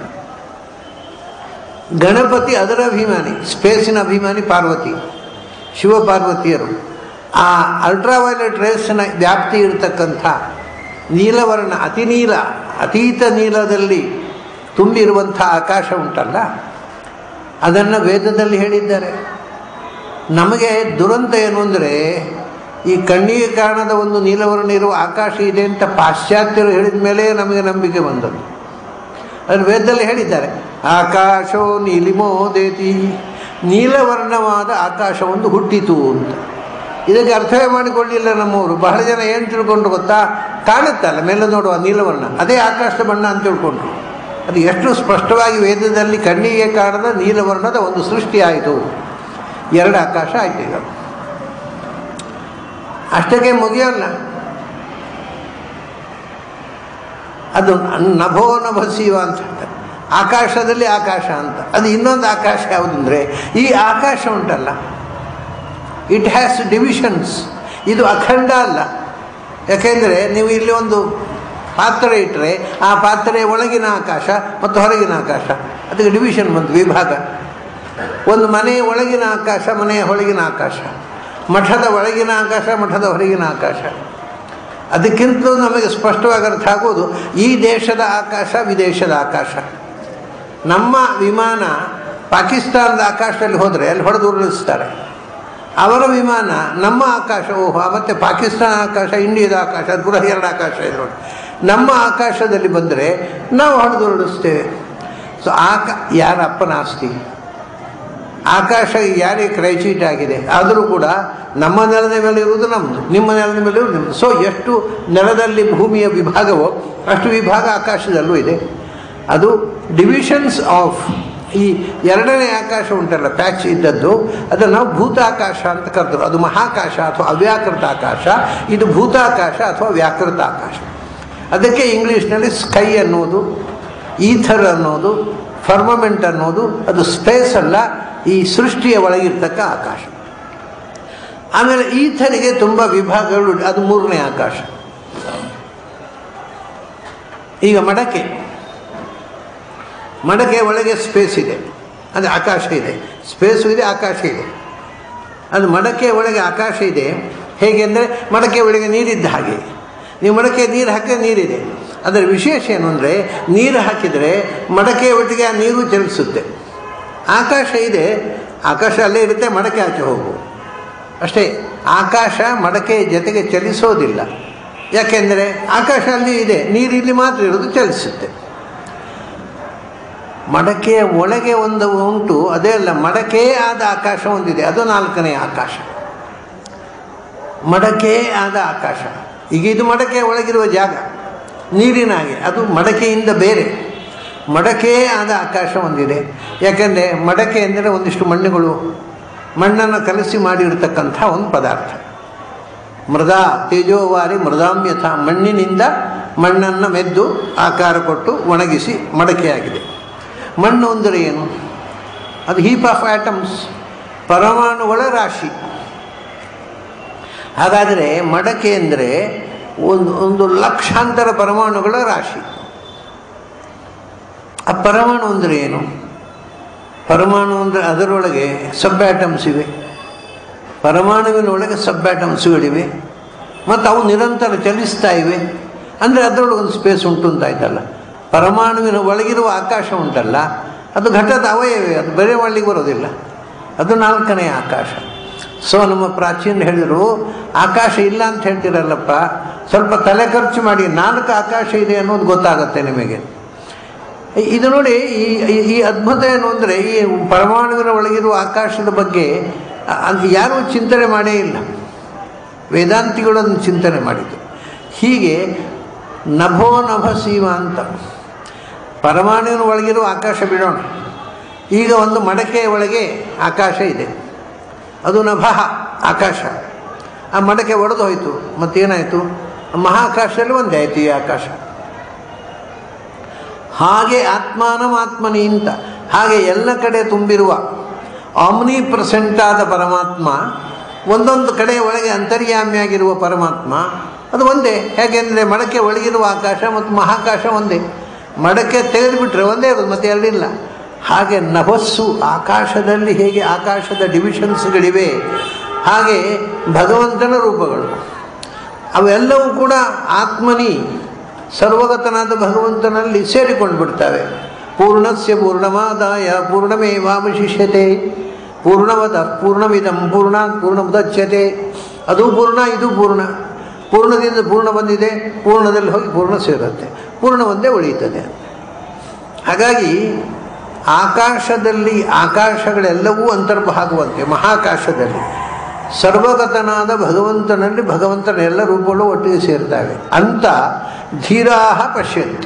ಗಣಪತಿ ಅದರ ಅಭಿಮಾನಿ, ಸ್ಪೇಸಿನ ಅಭಿಮಾನಿ ಪಾರ್ವತಿ, ಶಿವಪಾರ್ವತಿಯರು. ಆ ಅಲ್ಟ್ರಾವೈಲೆಟ್ ರೇಸ್ನ ವ್ಯಾಪ್ತಿ ಇರತಕ್ಕಂಥ ನೀಲವರ್ಣ, ಅತಿನೀಲ, ಅತೀತ ನೀಲದಲ್ಲಿ ತುಂಬಿರುವಂಥ ಆಕಾಶ ಉಂಟಲ್ಲ, ಅದನ್ನು ವೇದದಲ್ಲಿ ಹೇಳಿದ್ದಾರೆ. ನಮಗೆ ದುರಂತ ಏನು ಅಂದರೆ, ಈ ಕಣ್ಣಿಗೆ ಕಾಣದ ಒಂದು ನೀಲವರ್ಣ ಇರುವ ಆಕಾಶ ಇದೆ ಅಂತ ಪಾಶ್ಚಾತ್ಯರು ಹೇಳಿದ ಮೇಲೆ ನಮಗೆ ನಂಬಿಕೆ ಬಂದದ್ದು. ಅದನ್ನು ವೇದದಲ್ಲಿ ಹೇಳಿದ್ದಾರೆ, ಆಕಾಶೋ ನೀಲಿಮೋದೇತಿ, ನೀಲವರ್ಣವಾದ ಆಕಾಶವೊಂದು ಹುಟ್ಟಿತು ಅಂತ. ಇದಕ್ಕೆ ಅರ್ಥವೇ ಮಾಡಿಕೊಳ್ಳಿಲ್ಲ ನಮ್ಮವರು. ಬಹಳ ಜನ ಏನು ತಿಳ್ಕೊಂಡು ಗೊತ್ತಾ, ಕಾಣುತ್ತಲ್ಲ ಮೇಲೆ ನೋಡುವ ನೀಲವರ್ಣ ಅದೇ ಆಕಾಶದ ಬಣ್ಣ ಅಂತ ತಿಳ್ಕೊಂಡ್ರು. ಅದು ಎಷ್ಟು ಸ್ಪಷ್ಟವಾಗಿ ವೇದದಲ್ಲಿ ಕಣ್ಣಿಗೆ ಕಾಣದ ನೀಲವರ್ಣದ ಒಂದು ಸೃಷ್ಟಿ ಆಯಿತು. ಎರಡು ಆಕಾಶ ಆಯಿತು. ಈಗ ಅಷ್ಟಕ್ಕೆ ಮುಗಿಯೋಲ್ಲ, ಅದು ನಭೋ ನಭಸೀವ ಅಂತ ಹೇಳ್ತಾರೆ. ಆಕಾಶದಲ್ಲಿ ಆಕಾಶ ಅಂತ. ಅದು ಇನ್ನೊಂದು ಆಕಾಶ ಯಾವುದಂದರೆ, ಈ ಆಕಾಶ ಉಂಟಲ್ಲ, ಇಟ್ ಹ್ಯಾಸ್ ಡಿವಿಷನ್ಸ್. ಇದು ಅಖಂಡ ಅಲ್ಲ. ಯಾಕೆಂದರೆ ನೀವು ಇಲ್ಲಿ ಒಂದು ಪಾತ್ರೆ ಇಟ್ಟರೆ ಆ ಪಾತ್ರೆಯ ಒಳಗಿನ ಆಕಾಶ ಮತ್ತು ಹೊರಗಿನ ಆಕಾಶ, ಅದಕ್ಕೆ ಡಿವಿಷನ್ ಬಂತು, ವಿಭಾಗ. ಒಂದು ಮನೆಯ ಒಳಗಿನ ಆಕಾಶ, ಮನೆಯ ಹೊರಗಿನ ಆಕಾಶ, ಮಠದ ಒಳಗಿನ ಆಕಾಶ, ಮಠದ ಹೊರಗಿನ ಆಕಾಶ. ಅದಕ್ಕಿಂತಲೂ ನಮಗೆ ಸ್ಪಷ್ಟವಾಗಿ ಅರ್ಥ ಆಗೋದು ಈ ದೇಶದ ಆಕಾಶ, ವಿದೇಶದ ಆಕಾಶ. ನಮ್ಮ ವಿಮಾನ ಪಾಕಿಸ್ತಾನದ ಆಕಾಶದಲ್ಲಿ ಹೋದರೆ ಅಲ್ಲಿ ಹೊಡೆದು ಉರುಳಿಸ್ತಾರೆ. ಅವರ ವಿಮಾನ ನಮ್ಮ ಆಕಾಶ, ಮತ್ತು ಪಾಕಿಸ್ತಾನ ಆಕಾಶ, ಇಂಡಿಯಾದ ಆಕಾಶ, ಅದು ಕೂಡ ಎರಡು ಆಕಾಶ ಇದೆ ನೋಡಿ. ನಮ್ಮ ಆಕಾಶದಲ್ಲಿ ಬಂದರೆ ನಾವು ಹೊಡೆದು ಉರುಳಿಸ್ತೇವೆ. ಸೊ ಯಾರ ಅಪ್ಪನ ಆಸ್ತಿ? ಆಕಾಶ ಯಾರಿಗೆ ಕ್ರೈಚೀಟ್ ಆಗಿದೆ. ಆದರೂ ಕೂಡ ನಮ್ಮ ನೆಲದ ಮೇಲೆ ಇರುವುದು ನಮ್ಮದು, ನಿಮ್ಮ ನೆಲದ ಮೇಲೆ ಇರುವುದು ನಿಮ್ಮದು. ಸೊ ಎಷ್ಟು ನೆಲದಲ್ಲಿ ಭೂಮಿಯ ವಿಭಾಗವೋ ಅಷ್ಟು ವಿಭಾಗ ಆಕಾಶದಲ್ಲೂ ಇದೆ. ಅದು ಡಿವಿಷನ್ಸ್ ಆಫ್ ಈ ಎರಡನೇ ಆಕಾಶ ಉಂಟಲ್ಲ, ಪ್ಯಾಚ್ ಇದ್ದದ್ದು, ಅದನ್ನು ನಾವು ಭೂತಾಕಾಶ ಅಂತ ಕರೆದರು. ಅದು ಮಹಾಕಾಶ ಅಥವಾ ಅವ್ಯಾಕೃತ ಆಕಾಶ, ಇದು ಭೂತಾಕಾಶ ಅಥವಾ ವ್ಯಾಕೃತ ಆಕಾಶ. ಅದಕ್ಕೆ ಇಂಗ್ಲೀಷ್ನಲ್ಲಿ ಸ್ಕೈ ಅನ್ನೋದು, ಈಥರ್ ಅನ್ನೋದು, ಫರ್ಮಮೆಂಟ್ ಅನ್ನೋದು, ಅದು ಸ್ಪೇಸ್ ಅಲ್ಲ, ಈ ಸೃಷ್ಟಿಯ ಒಳಗಿರ್ತಕ್ಕ ಆಕಾಶ. ಆಮೇಲೆ ಈಥರಿಗೆ ತುಂಬ ವಿಭಾಗಗಳು, ಅದು ಮೂರನೇ ಆಕಾಶ. ಈಗ ಮಡಕೆ ಒಳಗೆ ಸ್ಪೇಸ್ ಇದೆ, ಅದು ಆಕಾಶ ಇದೆ. ಸ್ಪೇಸು ಇದೆ, ಆಕಾಶ ಇದೆ. ಅದು ಮಡಕೆ ಒಳಗೆ ಆಕಾಶ ಇದೆ. ಹೇಗೆ ಅಂದರೆ ಮಡಕೆ ಒಳಗೆ ನೀರಿದ್ದ ಹಾಗೆ. ನೀವು ಮಡಕೆ ನೀರು ಹಾಕಿದ್ರೆ ನೀರಿದೆ. ಅದರ ವಿಶೇಷ ಏನು ಅಂದರೆ, ನೀರು ಹಾಕಿದರೆ ಮಡಕೆ ಒಟ್ಟಿಗೆ ಆ ನೀರು ಚಲಿಸುತ್ತೆ. ಆಕಾಶ ಇದೆ, ಆಕಾಶ ಅಲ್ಲೇ ಇರುತ್ತೆ, ಮಡಕೆ ಆಚೆ ಹೋಗು ಅಷ್ಟೇ. ಆಕಾಶ ಮಡಕೆ ಜೊತೆಗೆ ಚಲಿಸೋದಿಲ್ಲ. ಯಾಕೆಂದರೆ ಆಕಾಶ ಅಲ್ಲಿ ಇದೆ, ನೀರು ಇಲ್ಲಿ ಮಾತ್ರ ಇರೋದು, ಚಲಿಸುತ್ತೆ. ಮಡಕೆಯ ಒಳಗೆ ಒಂದು ಉಂಟು, ಅದೇ ಅಲ್ಲ, ಮಡಕೆ ಆದ ಆಕಾಶ ಒಂದಿದೆ, ಅದು ನಾಲ್ಕನೇ ಆಕಾಶ. ಮಡಕೆ ಆದ ಆಕಾಶ. ಈಗ ಇದು ಮಡಕೆಯ ಒಳಗಿರುವ ಜಾಗ, ನೀರಿನ ಹಾಗೆ, ಅದು ಮಡಕೆಯಿಂದ ಬೇರೆ. ಮಡಕೆ ಆದ ಆಕಾಶ ಒಂದಿದೆ. ಯಾಕೆಂದರೆ ಮಡಕೆ ಅಂದರೆ ಒಂದಿಷ್ಟು ಮಣ್ಣನ್ನು ಕಲಸಿ ಮಾಡಿರ್ತಕ್ಕಂಥ ಒಂದು ಪದಾರ್ಥ. ಮೃದಾ ತೇಜೋವಾರಿ ಮೃದಾಮ್ಯಥ, ಮಣ್ಣಿನಿಂದ ಮಣ್ಣನ್ನು ಮೆದ್ದು ಆಕಾರ ಕೊಟ್ಟು ಒಣಗಿಸಿ ಮಡಕೆಯಾಗಿದೆ. ಮಣ್ಣು ಅಂದರೆ ಏನು? ಅದು ಹೀಪ್ ಆಫ್ ಆಟಮ್ಸ್, ಪರಮಾಣುಗಳ ರಾಶಿ. ಹಾಗಾದರೆ ಮಡಕೆ ಅಂದರೆ ಒಂದು ಲಕ್ಷಾಂತರ ಪರಮಾಣುಗಳ ರಾಶಿ. ಆ ಪರಮಾಣು ಅಂದರೆ ಏನು? ಪರಮಾಣು ಅಂದರೆ ಅದರೊಳಗೆ ಸಬ್ ಆಟಮ್ಸ್ ಇವೆ. ಪರಮಾಣುವಿನೊಳಗೆ ಸಬ್ ಆಟಮ್ಸ್ಗಳಿವೆ ಮತ್ತು ಅವು ನಿರಂತರ ಚಲಿಸ್ತಾ ಇವೆ. ಅಂದರೆ ಅದರೊಳಗೆ ಒಂದು ಸ್ಪೇಸ್ ಉಂಟು ಅಂತಾಯ್ತಲ್ಲ. ಪರಮಾಣುವಿನ ಒಳಗಿರುವ ಆಕಾಶ ಉಂಟಲ್ಲ, ಅದು ಘಟದ ಅವಯವೇ, ಅದು ಬೇರೆ ಮಾಡಲಿಕ್ಕೆ ಬರೋದಿಲ್ಲ. ಅದು ನಾಲ್ಕನೇ ಆಕಾಶ. ಸೊ ನಮ್ಮ ಪ್ರಾಚೀನ ಹೇಳಿದರು, ಆಕಾಶ ಇಲ್ಲ ಅಂತ ಹೇಳ್ತೀರಲ್ಲಪ್ಪ, ಸ್ವಲ್ಪ ತಲೆ ಖರ್ಚು ಮಾಡಿ 4 ಆಕಾಶ ಇದೆ ಅನ್ನೋದು ಗೊತ್ತಾಗುತ್ತೆ ನಿಮಗೆ. ಇದು ನೋಡಿ, ಈ ಅದ್ಭುತ ಏನು ಅಂದರೆ, ಈ ಪರಮಾಣುವಿನ ಒಳಗಿರುವ ಆಕಾಶದ ಬಗ್ಗೆ ಅದು ಯಾರೂ ಚಿಂತನೆ ಮಾಡೇ ಇಲ್ಲ. ವೇದಾಂತಿಗಳು ಅದನ್ನು ಚಿಂತನೆ ಮಾಡಿದ್ದು. ಹೀಗೆ ನಭೋ ನಭ ಸೀಮ ಅಂತ ಪರಮಾಣುವಿನ ಒಳಗಿರುವ ಆಕಾಶ ಬಿಡೋಣ. ಈಗ ಒಂದು ಮಡಕೆಯ ಒಳಗೆ ಆಕಾಶ ಇದೆ, ಅದು ನಭಃ ಆಕಾಶ. ಆ ಮಡಕೆ ಒಡೆದು ಹೋಯಿತು, ಮತ್ತೇನಾಯಿತು? ಮಹಾಕಾಶದಲ್ಲಿ ಒಂದೇ ಆಯಿತು ಈ ಆಕಾಶ. ಹಾಗೆ ಆತ್ಮನಿ ಅಂತ, ಹಾಗೆ ಎಲ್ಲ ಕಡೆ ತುಂಬಿರುವ ಆಮ್ನಿ ಪ್ರೆಸೆಂಟ್ ಆದ ಪರಮಾತ್ಮ, ಒಂದೊಂದು ಕಡೆ ಒಳಗೆ ಅಂತರ್ಯಾಮಿಯಾಗಿರುವ ಪರಮಾತ್ಮ ಅದು ಒಂದೇ. ಹೇಗೆಂದರೆ ಮಡಕೆ ಒಳಗಿರುವ ಆಕಾಶ ಮತ್ತು ಮಹಾಕಾಶ ಒಂದೇ. ಮಡಕೆ ತೆಗೆದುಬಿಟ್ರೆ ಒಂದೇ ಅದು, ಮತ್ತೆ ಎರಡಿಲ್ಲ. ಹಾಗೆ ನಭಸ್ಸು ಆಕಾಶದಲ್ಲಿ ಹೇಗೆ ಆಕಾಶದ ಡಿವಿಷನ್ಸ್ಗಳಿವೆ, ಹಾಗೆ ಭಗವಂತನ ರೂಪಗಳು ಅವೆಲ್ಲವೂ ಕೂಡ ಆತ್ಮನಿ ಸರ್ವಗತನಾದ ಭಗವಂತನಲ್ಲಿ ಸೇರಿಕೊಂಡು ಬಿಡ್ತವೆ. ಪೂರ್ಣಸ್ಯ ಪೂರ್ಣಮಾದಾಯ ಪೂರ್ಣಮೇವಾವಶಿಷ್ಯತೆ, ಪೂರ್ಣವದ ಪೂರ್ಣಮಿದಂ ಪೂರ್ಣಾತ್ ಪೂರ್ಣಮುದಚ್ಯತೆ. ಅದು ಪೂರ್ಣ, ಇದು ಪೂರ್ಣ. ಪೂರ್ಣದಿಂದ ಪೂರ್ಣ ಬಂದಿದೆ, ಪೂರ್ಣದಲ್ಲಿ ಹೋಗಿ ಪೂರ್ಣ ಸೇರುತ್ತೆ, ಪೂರ್ಣ ಒಂದೇ ಉಳಿಯುತ್ತದೆ. ಹಾಗಾಗಿ ಆಕಾಶದಲ್ಲಿ ಆಕಾಶಗಳೆಲ್ಲವೂ ಅಂತರ್ಭಾಗವಂತೆ. ಮಹಾಕಾಶದಲ್ಲಿ ಸರ್ವಗತನಾದ ಭಗವಂತನಲ್ಲಿ ಭಗವಂತನ ಎಲ್ಲ ರೂಪಗಳು ಒಟ್ಟಿಗೆ ಸೇರ್ತವೆ ಅಂತ ಧೀರಾಹ ಪಶ್ಯಂತಿ.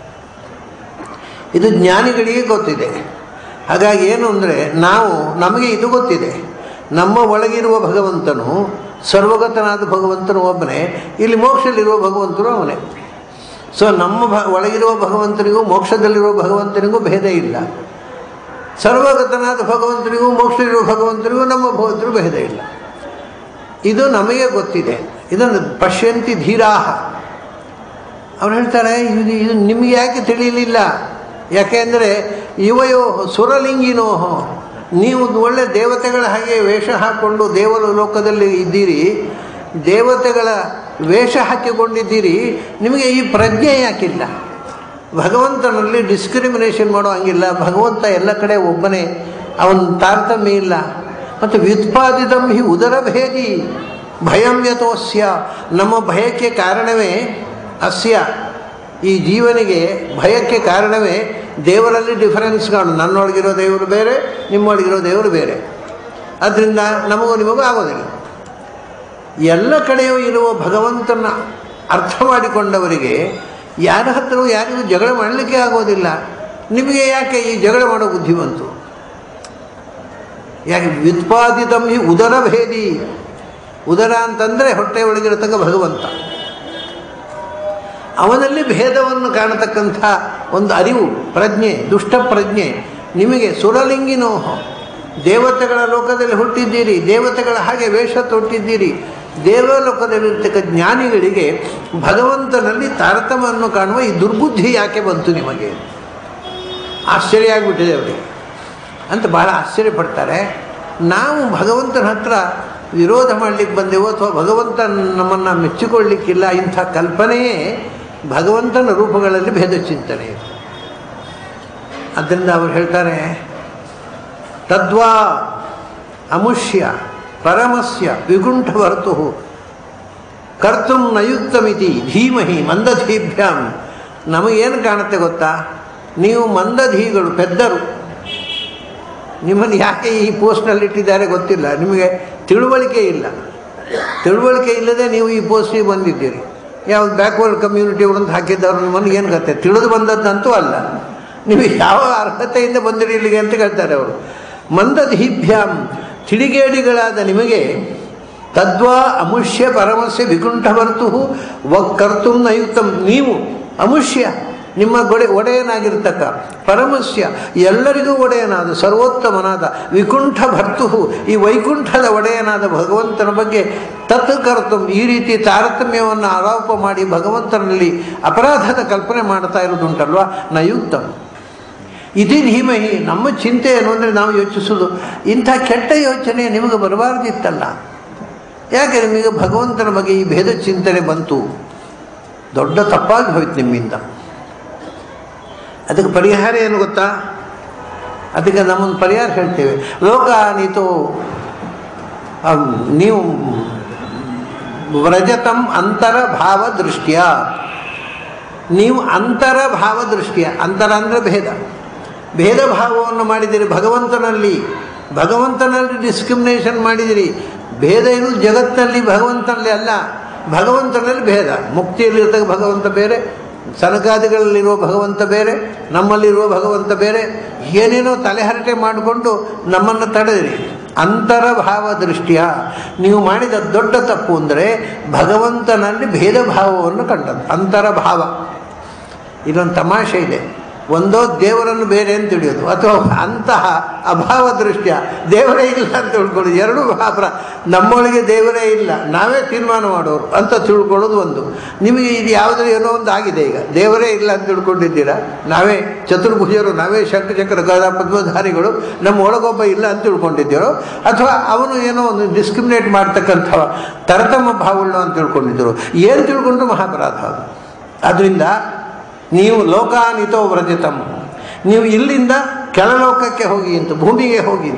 ಇದು ಜ್ಞಾನಿಗಳಿಗೆ ಗೊತ್ತಿದೆ. ಹಾಗಾಗಿ ಏನು ಅಂದರೆ ನಮಗೆ ಇದು ಗೊತ್ತಿದೆ, ನಮ್ಮ ಒಳಗಿರುವ ಭಗವಂತನು ಸರ್ವಗತನಾದ ಭಗವಂತನು ಒಬ್ಬನೇ, ಇಲ್ಲಿ ಮೋಕ್ಷದಲ್ಲಿರುವ ಭಗವಂತನು ಅವನೇ. ಸೊ ನಮ್ಮ ಒಳಗಿರುವ ಭಗವಂತನಿಗೂ ಮೋಕ್ಷದಲ್ಲಿರುವ ಭಗವಂತನಿಗೂ ಭೇದ ಇಲ್ಲ. ಸರ್ವಗತನಾದ ಭಗವಂತನಿಗೂ ಮೋಕ್ಷದಲ್ಲಿರುವ ಭಗವಂತನಿಗೂ ನಮ್ಮ ಭಗವಂತನಿಗೂ ಭೇದ ಇಲ್ಲ. ಇದು ನಮಗೆ ಗೊತ್ತಿದೆ. ಇದನ್ನು ಪಶ್ಯಂತಿ ಧೀರಾಹ. ಅವ್ರು ಹೇಳ್ತಾರೆ, ಇದು ನಿಮಗೆ ಯಾಕೆ ತಿಳಿಯಲಿಲ್ಲ? ಯಾಕೆಂದರೆ ಇವಯೋ ಸುರಲಿಂಗಿನೋಹೋ, ನೀವು ಒಳ್ಳೆ ದೇವತೆಗಳ ಹಾಗೆ ವೇಷ ಹಾಕ್ಕೊಂಡು ದೇವರ ಲೋಕದಲ್ಲಿ ಇದ್ದೀರಿ, ದೇವತೆಗಳ ವೇಷ ಹಾಕಿಕೊಂಡಿದ್ದೀರಿ, ನಿಮಗೆ ಈ ಪ್ರಜ್ಞೆ ಯಾಕಿಲ್ಲ? ಭಗವಂತನಲ್ಲಿ ಡಿಸ್ಕ್ರಿಮಿನೇಷನ್ ಮಾಡೋ ಹಂಗಿಲ್ಲ. ಭಗವಂತ ಎಲ್ಲ ಕಡೆ ಒಬ್ಬನೇ, ಅವನ ತಾರತಮ್ಯ ಇಲ್ಲ. ಮತ್ತು ವ್ಯುತ್ಪಾದಿತಂ ಹಿ ಉದರಭೇದಿ ಭಯಂ ಯತೋಸ್ಯ, ನಮ್ಮ ಭಯಕ್ಕೆ ಕಾರಣವೇ ಅಸ್ಯ, ಈ ಜೀವನಿಗೆ ಭಯಕ್ಕೆ ಕಾರಣವೇ ದೇವರಲ್ಲಿ ಡಿಫರೆನ್ಸ್ಗಳು. ನನ್ನೊಳಗಿರೋ ದೇವರು ಬೇರೆ, ನಿಮ್ಮೊಳಗಿರೋ ದೇವರು ಬೇರೆ. ಅದರಿಂದ ನಮಗೂ ನಿಮಗೂ ಆಗೋದಿಲ್ಲ. ಎಲ್ಲ ಕಡೆಯೂ ಇರುವ ಭಗವಂತನ ಅರ್ಥ ಮಾಡಿಕೊಂಡವರಿಗೆ ಯಾರ ಹತ್ತಿರ ಯಾರಿಗೂ ಜಗಳ ಮಾಡಲಿಕ್ಕೆ ಆಗೋದಿಲ್ಲ. ನಿಮಗೆ ಯಾಕೆ ಈ ಜಗಳ ಮಾಡೋ ಬುದ್ಧಿ ಬಂತು? ಯಾಕೆ? ವ್ಯುತ್ಪಾದಿತಂ ಹಿ ಉದರಭೇದಿ. ಉದರ ಅಂತಂದರೆ ಹೊಟ್ಟೆ ಒಳಗಿರತಕ್ಕ ಭಗವಂತ, ಅವನಲ್ಲಿ ಭೇದವನ್ನು ಕಾಣತಕ್ಕಂಥ ಒಂದು ಅರಿವು, ಪ್ರಜ್ಞೆ, ದುಷ್ಟ ಪ್ರಜ್ಞೆ ನಿಮಗೆ. ಸುರಲಿಂಗಿನೋ, ದೇವತೆಗಳ ಲೋಕದಲ್ಲಿ ಹುಟ್ಟಿದ್ದೀರಿ, ದೇವತೆಗಳ ಹಾಗೆ ವೇಷ ತೊಟ್ಟಿದ್ದೀರಿ. ದೇವಲೋಕದಲ್ಲಿರ್ತಕ್ಕ ಜ್ಞಾನಿಗಳಿಗೆ ಭಗವಂತನಲ್ಲಿ ತಾರತಮ್ಯವನ್ನು ಕಾಣುವ ಈ ದುರ್ಬುದ್ಧಿ ಯಾಕೆ ಬಂತು ನಿಮಗೆ? ಆಶ್ಚರ್ಯ ಆಗಿಬಿಟ್ಟಿದೆ ಅವರಿಗೆ ಅಂತ ಬಹಳ ಆಶ್ಚರ್ಯಪಡ್ತಾರೆ. ನಾವು ಭಗವಂತನ ಹತ್ರ ವಿರೋಧ ಮಾಡಲಿಕ್ಕೆ ಬಂದೆವು ಅಥವಾ ಭಗವಂತ ನಮ್ಮನ್ನು ಮೆಚ್ಚಿಕೊಳ್ಳಲಿಕ್ಕಿಲ್ಲ, ಇಂಥ ಕಲ್ಪನೆಯೇ ಭಗವಂತನ ರೂಪಗಳಲ್ಲಿ ಭೇದ ಚಿಂತನೆ. ಆದ್ದರಿಂದ ಅವರು ಹೇಳ್ತಾರೆ, ತದ್ವಾ ಅಮುಷ್ಯ ಪರಮಸ್ಯ ವಿಗುಂಠವರ್ತು ಕರ್ತುಂ ನಯುಕ್ತಮಿತಿ ಧೀಮಹಿ ಮಂದಧೀಭ್ಯಾಂ. ನಮಗೇನು ಕಾಣುತ್ತೆ ಗೊತ್ತಾ? ನೀವು ಮಂದಧೀಗಳು, ಪೆದ್ದರು. ನಿಮ್ಮನ್ನು ಯಾಕೆ ಈ ಪೋಸ್ಟ್ನಲ್ಲಿಟ್ಟಿದ್ದಾರೆ ಗೊತ್ತಿಲ್ಲ, ನಿಮಗೆ ತಿಳುವಳಿಕೆ ಇಲ್ಲ. ತಿಳುವಳಿಕೆ ಇಲ್ಲದೆ ನೀವು ಈ ಪೋಸ್ಟಿಗೆ ಬಂದಿದ್ದೀರಿ. ಯಾವ್ದು ಬ್ಯಾಕ್ವರ್ಡ್ ಕಮ್ಯುನಿಟಿಗಳು ಅಂತ ಹಾಕಿದ್ದವ್ರು ನಿಮ್ಮನ್ನು ಏನು ಗೊತ್ತೆ? ತಿಳಿದು ಬಂದದ್ದಂತೂ ಅಲ್ಲ. ನೀವು ಯಾವ ಅರ್ಹತೆಯಿಂದ ಬಂದಿರಿ ಇಲ್ಲಿಗೆ ಅಂತ ಹೇಳ್ತಾರೆ ಅವರು. ಮಂದಧೀಭ್ಯಾಂ, ತಿಳಿಗೇಡಿಗಳಾದ ನಿಮಗೆ ತದ್ವಾ ಅಮುಷ್ಯ ಪರಮಸ್ಯ ವಿಕುಂಠವರ್ತು ಕರ್ತುಂ ನಯುಕ್ತಂ. ನೀವು ಅಮುಷ್ಯ, ನಿಮ್ಮ ಒಡೆಯನಾಗಿರ್ತಕ್ಕ, ಪರಮಸ್ಯ ಎಲ್ಲರಿಗೂ ಒಡೆಯನಾದ ಸರ್ವೋತ್ತಮನಾದ, ವಿಕುಂಠ ಭರ್ತು ಈ ವೈಕುಂಠದ ಒಡೆಯನಾದ ಭಗವಂತನ ಬಗ್ಗೆ ತತ್ ಕರ್ತುಂ, ಈ ರೀತಿ ತಾರತಮ್ಯವನ್ನು ಆರೋಪ ಮಾಡಿ ಭಗವಂತನಲ್ಲಿ ಅಪರಾಧದ ಕಲ್ಪನೆ ಮಾಡ್ತಾ ಇರೋದುಂಟಲ್ವ, ನಯುಕ್ತಂ ಇತಿ ಧೀಮಹಿ. ನಮ್ಮ ಚಿಂತೆ ಏನು ಅಂದರೆ ನಾವು ಯೋಚಿಸೋದು, ಇಂಥ ಕೆಟ್ಟ ಯೋಚನೆ ನಿಮಗೆ ಬರಬಾರ್ದಿತ್ತಲ್ಲ. ಯಾಕೆ ನಿಮಗೆ ಭಗವಂತನ ಬಗ್ಗೆ ಈ ಭೇದ ಚಿಂತನೆ ಬಂತು? ದೊಡ್ಡ ತಪ್ಪಾಗಿ ಹೋಯ್ತು ನಿಮ್ಮಿಂದ. ಅದಕ್ಕೆ ಪರಿಹಾರ ಏನು ಗೊತ್ತಾ? ಅದಕ್ಕೆ ನಮ್ಮೊಂದು ಪರಿಹಾರ ಹೇಳ್ತೇವೆ. ಲೋಕಾನಿತೋ ನೀವು ವ್ರಜತಂ ಅಂತರಭಾವ ದೃಷ್ಟಿಯ, ನೀವು ಅಂತರಭಾವ ದೃಷ್ಟಿಯ, ಅಂತರ ಅಂದರೆ ಭೇದ ಭಾವವನ್ನು ಮಾಡಿದಿರಿ ಭಗವಂತನಲ್ಲಿ ಡಿಸ್ಕ್ರಿಮಿನೇಷನ್ ಮಾಡಿದಿರಿ. ಭೇದ ಇರುವುದು ಜಗತ್ತಿನಲ್ಲಿ, ಭಗವಂತನಲ್ಲಿ ಅಲ್ಲ. ಭಗವಂತನಲ್ಲಿ ಭೇದ. ಮುಕ್ತಿಯಲ್ಲಿರ್ತಕ್ಕ ಭಗವಂತ ಬೇರೆ, ಸನಕಾದಿಗಳಲ್ಲಿರುವ ಭಗವಂತ ಬೇರೆ, ನಮ್ಮಲ್ಲಿರುವ ಭಗವಂತ ಬೇರೆ. ಏನೇನೋ ತಲೆಹರಟೆ ಮಾಡಿಕೊಂಡು ನಮ್ಮನ್ನು ತಡೆದಿರಿ. ಅಂತರಭಾವ ದೃಷ್ಟಿಯ ನೀವು ಮಾಡಿದ ದೊಡ್ಡ ತಪ್ಪು ಅಂದರೆ ಭಗವಂತನಲ್ಲಿ ಭೇದ ಭಾವವನ್ನು ಕಂಡದ್ದು, ಅಂತರಭಾವ. ಇದೊಂದು ತಮಾಷೆ ಇದೆ. ಒಂದೋ ದೇವರನ್ನು ಬೇರೆ ಅಂತ ತಿಳಿಯೋದು, ಅಥವಾ ಅಂತಹ ಅಭಾವ ದೃಷ್ಟ್ಯ ದೇವರೇ ಇಲ್ಲ ಅಂತ ತಿಳ್ಕೊಳ್ಳೋದು. ಎರಡೂ ನಮ್ಮೊಳಗೆ ದೇವರೇ ಇಲ್ಲ, ನಾವೇ ತೀರ್ಮಾನ ಮಾಡೋರು ಅಂತ ತಿಳ್ಕೊಳ್ಳೋದು ಒಂದು. ನಿಮಗೆ ಇದು ಯಾವುದೇ ಏನೋ ಒಂದು ಆಗಿದೆ. ಈಗ ದೇವರೇ ಇಲ್ಲ ಅಂತ ತಿಳ್ಕೊಂಡಿದ್ದೀರಾ, ನಾವೇ ಚತುರ್ಭುಜರು, ನಾವೇ ಶಂಖಚಕ್ರ ಗದಾ ಪದ್ಮಧಾರಿಗಳು, ನಮ್ಮ ಒಳಗೊಬ್ಬ ಇಲ್ಲ ಅಂತ ತಿಳ್ಕೊಂಡಿದ್ದೀರೋ, ಅಥವಾ ಅವನು ಏನೋ ಒಂದು ಡಿಸ್ಕ್ರಿಮಿನೇಟ್ ಮಾಡ್ತಕ್ಕಂಥವ ತರತಮ ಭಾವಗಳು ಅಂತ ತಿಳ್ಕೊಂಡಿದ್ದರು. ಏನು ತಿಳ್ಕೊಂಡ್ರು ಮಹಾಪರಾಧ ಅದು. ಆದ್ದರಿಂದ ನೀವು ಲೋಕಾನಿತೋ ವ್ರಜತಂ, ನೀವು ಇಲ್ಲಿಂದ ಕೆಳಲೋಕಕ್ಕೆ ಹೋಗಿ ಅಂತ, ಭೂಮಿಗೆ ಹೋಗಿ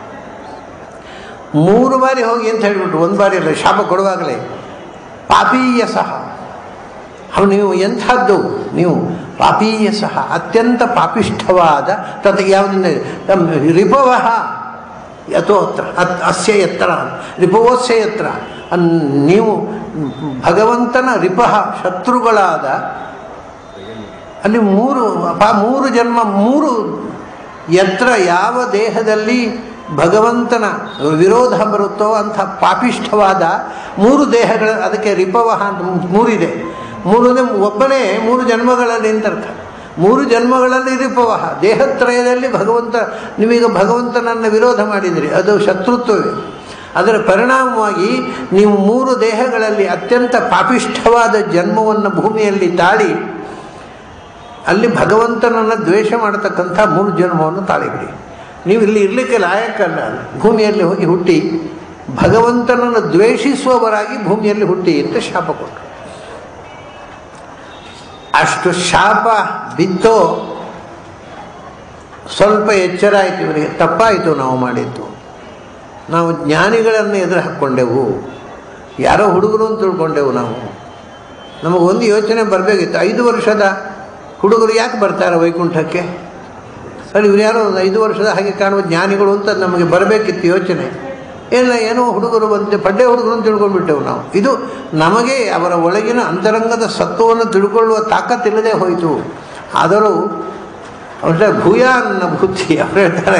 3 ಬಾರಿ ಹೋಗಿ ಅಂತ ಹೇಳಿಬಿಟ್ರು. 1 ಬಾರಿ ಅಲ್ಲ, ಶಾಪ ಕೊಡುವಾಗಲೇ ಪಾಪೀಯ ಸಹ ಅವನು, ನೀವು ಎಂಥದ್ದು, ನೀವು ಪಾಪೀಯ ಸಹ ಅತ್ಯಂತ ಪಾಪಿಷ್ಠವಾದ ತತ್ ಯಾವುದನ್ನ ರಿಪವಃ ಯಥೋತ್ರ ಅಸ್ಯ ಎತ್ತರ ರಿಪವೋಸ್ಯ ಎತ್ತರ, ನೀವು ಭಗವಂತನ ರಿಪಃ ಶತ್ರುಗಳಾದ ಅಲ್ಲಿ 3 ಜನ್ಮ, 3 ಎತ್ತರ ಯಾವ ದೇಹದಲ್ಲಿ ಭಗವಂತನ ವಿರೋಧ ಬರುತ್ತೋ ಅಂಥ ಪಾಪಿಷ್ಠವಾದ 3 ದೇಹಗಳ, ಅದಕ್ಕೆ ರಿಪವಃ ಅಂತ 3 ಇದೆ. 3 ಒಬ್ಬನೇ 3 ಜನ್ಮಗಳಲ್ಲಿ ಅಂತರ್ಥ. 3 ಜನ್ಮಗಳಲ್ಲಿ ರಿಪವಃ, ದೇಹತ್ರಯದಲ್ಲಿ ಭಗವಂತ, ನೀವೀಗ ಭಗವಂತನನ್ನು ವಿರೋಧ ಮಾಡಿದಿರಿ, ಅದು ಶತ್ರುತ್ವವೇ. ಅದರ ಪರಿಣಾಮವಾಗಿ ನೀವು 3 ದೇಹಗಳಲ್ಲಿ ಅತ್ಯಂತ ಪಾಪಿಷ್ಠವಾದ ಜನ್ಮವನ್ನು ಭೂಮಿಯಲ್ಲಿ ತಾಳಿ ಅಲ್ಲಿ ಭಗವಂತನನ್ನು ದ್ವೇಷ ಮಾಡತಕ್ಕಂಥ 3 ಜನ್ಮವನ್ನು ತಾಳಿಬಿಡಿ. ನೀವು ಇಲ್ಲಿ ಇರಲಿಕ್ಕೆ ಲಾಯಕ್ಕಲ್ಲ, ಭೂಮಿಯಲ್ಲಿ ಹೋಗಿ ಹುಟ್ಟಿ ಭಗವಂತನನ್ನು ದ್ವೇಷಿಸುವವರಾಗಿ ಭೂಮಿಯಲ್ಲಿ ಹುಟ್ಟಿ ಅಂತ ಶಾಪ ಕೊಟ್ಟರು. ಅಷ್ಟು ಶಾಪ ಬಿತ್ತೋ ಸ್ವಲ್ಪ ಎಚ್ಚರ ಆಯಿತು ಇವರಿಗೆ, ತಪ್ಪಾಯಿತು ನಾವು ಮಾಡಿದ್ದು, ನಾವು ಜ್ಞಾನಿಗಳನ್ನು ಎದುರು ಹಾಕ್ಕೊಂಡೆವು, ಯಾರೋ ಹುಡುಗರು ಅಂತ ತಿಳ್ಕೊಂಡೆವು. ನಮಗೊಂದು ಯೋಚನೆ ಬರಬೇಕಿತ್ತು, 5 ವರ್ಷದ ಹುಡುಗರು ಯಾಕೆ ಬರ್ತಾರೆ ವೈಕುಂಠಕ್ಕೆ? ಸರಿ, ಇವ್ರು ಯಾರೋ 5 ವರ್ಷದ ಹಾಗೆ ಕಾಣುವ ಜ್ಞಾನಿಗಳು ಅಂತ ನಮಗೆ ಬರಬೇಕಿತ್ತು ಯೋಚನೆ. ಏನೋ ಹುಡುಗರು ಬಂತೆ, ಪಡ್ಡೆ ಹುಡುಗರು ಅಂತ ತಿಳ್ಕೊಂಡ್ಬಿಟ್ಟೆವು ನಾವು. ಇದು ನಮಗೆ ಅವರ ಒಳಗಿನ ಅಂತರಂಗದ ಸತ್ವವನ್ನು ತಿಳ್ಕೊಳ್ಳುವ ತಾಕತ್ತಿಲ್ಲದೆ ಹೋಯಿತು. ಆದರೂ ಅವರ ಭೂಯಾನ್ನ ಬುದ್ಧಿ ಅವ್ರು ಹೇಳ್ತಾರೆ,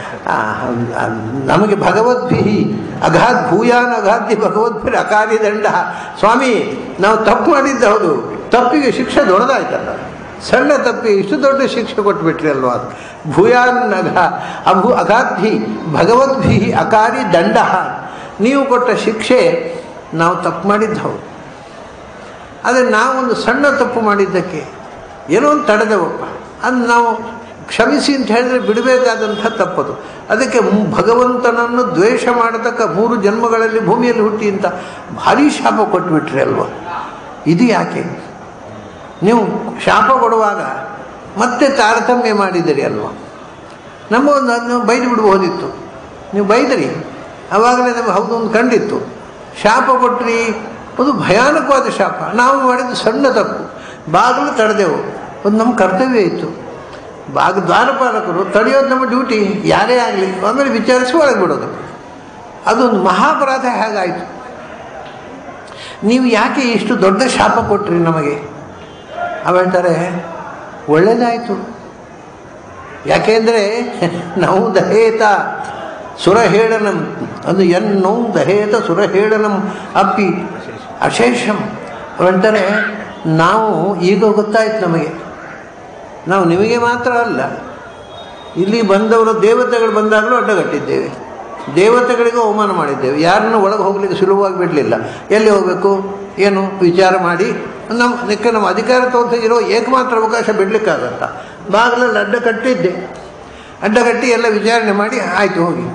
ನಮಗೆ ಭಗವದ್ಭಿಹಿ ಅಗಾಧ್ ಭೂಯಾನ್ ಅಗಾಧಿ ಭಗವದ್ಭಿರ್ ಅಕಾರಿ ದಂಡ. ಸ್ವಾಮಿ, ನಾವು ತಪ್ಪು ಮಾಡಿದ್ದ ಹೌದು, ತಪ್ಪಿಗೆ ಶಿಕ್ಷೆ ದೊಡ್ಡದಾಯ್ತಲ್ಲ, ಸಣ್ಣ ತಪ್ಪಿಗೆ ಇಷ್ಟು ದೊಡ್ಡ ಶಿಕ್ಷೆ ಕೊಟ್ಬಿಟ್ರಿ ಅಲ್ವಾ. ಭೂಯಾನ್ ಅಗಾಧಿ ಭಗವದ್ಭಿ ಅಕಾರಿ ದಂಡ, ನೀವು ಕೊಟ್ಟ ಶಿಕ್ಷೆ ನಾವು ತಪ್ಪು ಮಾಡಿದ್ದು ಹೌದು, ಆದರೆ ನಾವೊಂದು ಸಣ್ಣ ತಪ್ಪು ಮಾಡಿದ್ದಕ್ಕೆ ಏನೋ ಒಂದು ತಡೆದವಪ್ಪ, ಅದು ನಾವು ಕ್ಷಮಿಸಿ ಅಂತ ಹೇಳಿದ್ರೆ ಬಿಡಬೇಕಾದಂಥ ತಪ್ಪದು. ಅದಕ್ಕೆ ಭಗವಂತನನ್ನು ದ್ವೇಷ ಮಾಡತಕ್ಕ 3 ಜನ್ಮಗಳಲ್ಲಿ ಭೂಮಿಯಲ್ಲಿ ಹುಟ್ಟಿ ಅಂತ ಭಾರೀ ಶಾಪ ಕೊಟ್ಬಿಟ್ರಿ ಅಲ್ವ. ಇದು ಯಾಕೆ? ನೀವು ಶಾಪ ಕೊಡುವಾಗ ಮತ್ತೆ ತಾರತಮ್ಯ ಮಾಡಿದಿರಿ ಅಲ್ವ. ನಮ್ಮೊಂದು ಬೈದು ಬಿಡ್ಬೋದಿತ್ತು, ನೀವು ಬೈದ್ರಿ, ಆವಾಗಲೇ ನಮಗೆ ಹೌದು ಒಂದು ಕಂಡಿತ್ತು. ಶಾಪ ಕೊಟ್ರಿ, ಅದು ಭಯಾನಕವಾದ ಶಾಪ, ನಾವು ಮಾಡಿದ್ದು ಸಣ್ಣ ತಪ್ಪು, ಬಾಗಿಲು ತಡೆದೆವು, ಒಂದು ನಮ್ಮ ಕರ್ತವ್ಯ ಇತ್ತು. ದ್ವಾರಪಾಲಕರು ತಡೆಯೋದು ನಮ್ಮ ಡ್ಯೂಟಿ, ಯಾರೇ ಆಗಲಿ, ಆಮೇಲೆ ವಿಚಾರಿಸಿ ಒಳಗೆ ಬಿಡೋದು. ಅದೊಂದು ಮಹಾಪರಾಧ ಹೇಗಾಯಿತು? ನೀವು ಯಾಕೆ ಇಷ್ಟು ದೊಡ್ಡ ಶಾಪ ಕೊಟ್ರಿ ನಮಗೆ? ಅವ ಹೇಳ್ತಾರೆ, ಒಳ್ಳೆಯದಾಯಿತು, ಯಾಕೆಂದರೆ ನಾವು ದಹೇತ ಸುರಹೇಳನಂ, ಅದು ಎನ್ನೋ ದಹೇತ ಸುರಹೇಳನಂ ಅಪ್ಪಿ ಅಶೇಷಂ. ಹೇಳ್ತಾರೆ, ನಾವು ಈಗ ಗೊತ್ತಾಯ್ತು ನಮಗೆ, ನಾವು ನಿಮಗೆ ಮಾತ್ರ ಅಲ್ಲ, ಇಲ್ಲಿ ಬಂದವರು ದೇವತೆಗಳು ಬಂದಾಗಲೂ ಅಡ್ಡಗಟ್ಟಿದ್ದೇವೆ, ದೇವತೆಗಳಿಗೂ ಅವಮಾನ ಮಾಡಿದ್ದೇವೆ, ಯಾರನ್ನು ಒಳಗೆ ಹೋಗ್ಲಿಕ್ಕೆ ಸುಲಭವಾಗಿ ಬಿಡಲಿಲ್ಲ. ಎಲ್ಲಿ ಹೋಗಬೇಕು ಏನು ವಿಚಾರ ಮಾಡಿ ನಮ್ಮ ಅಧಿಕಾರ ತೋರಿಸಿರೋ ಏಕಮಾತ್ರ ಅವಕಾಶ ಬಿಡಲಿಕ್ಕಾಗತ್ತ. ಬಾಗಿಲಲ್ಲಿ ಅಡ್ಡ ಕಟ್ಟಿ ಎಲ್ಲ ವಿಚಾರಣೆ ಮಾಡಿ ಆಯಿತು ಹೋಗಿ,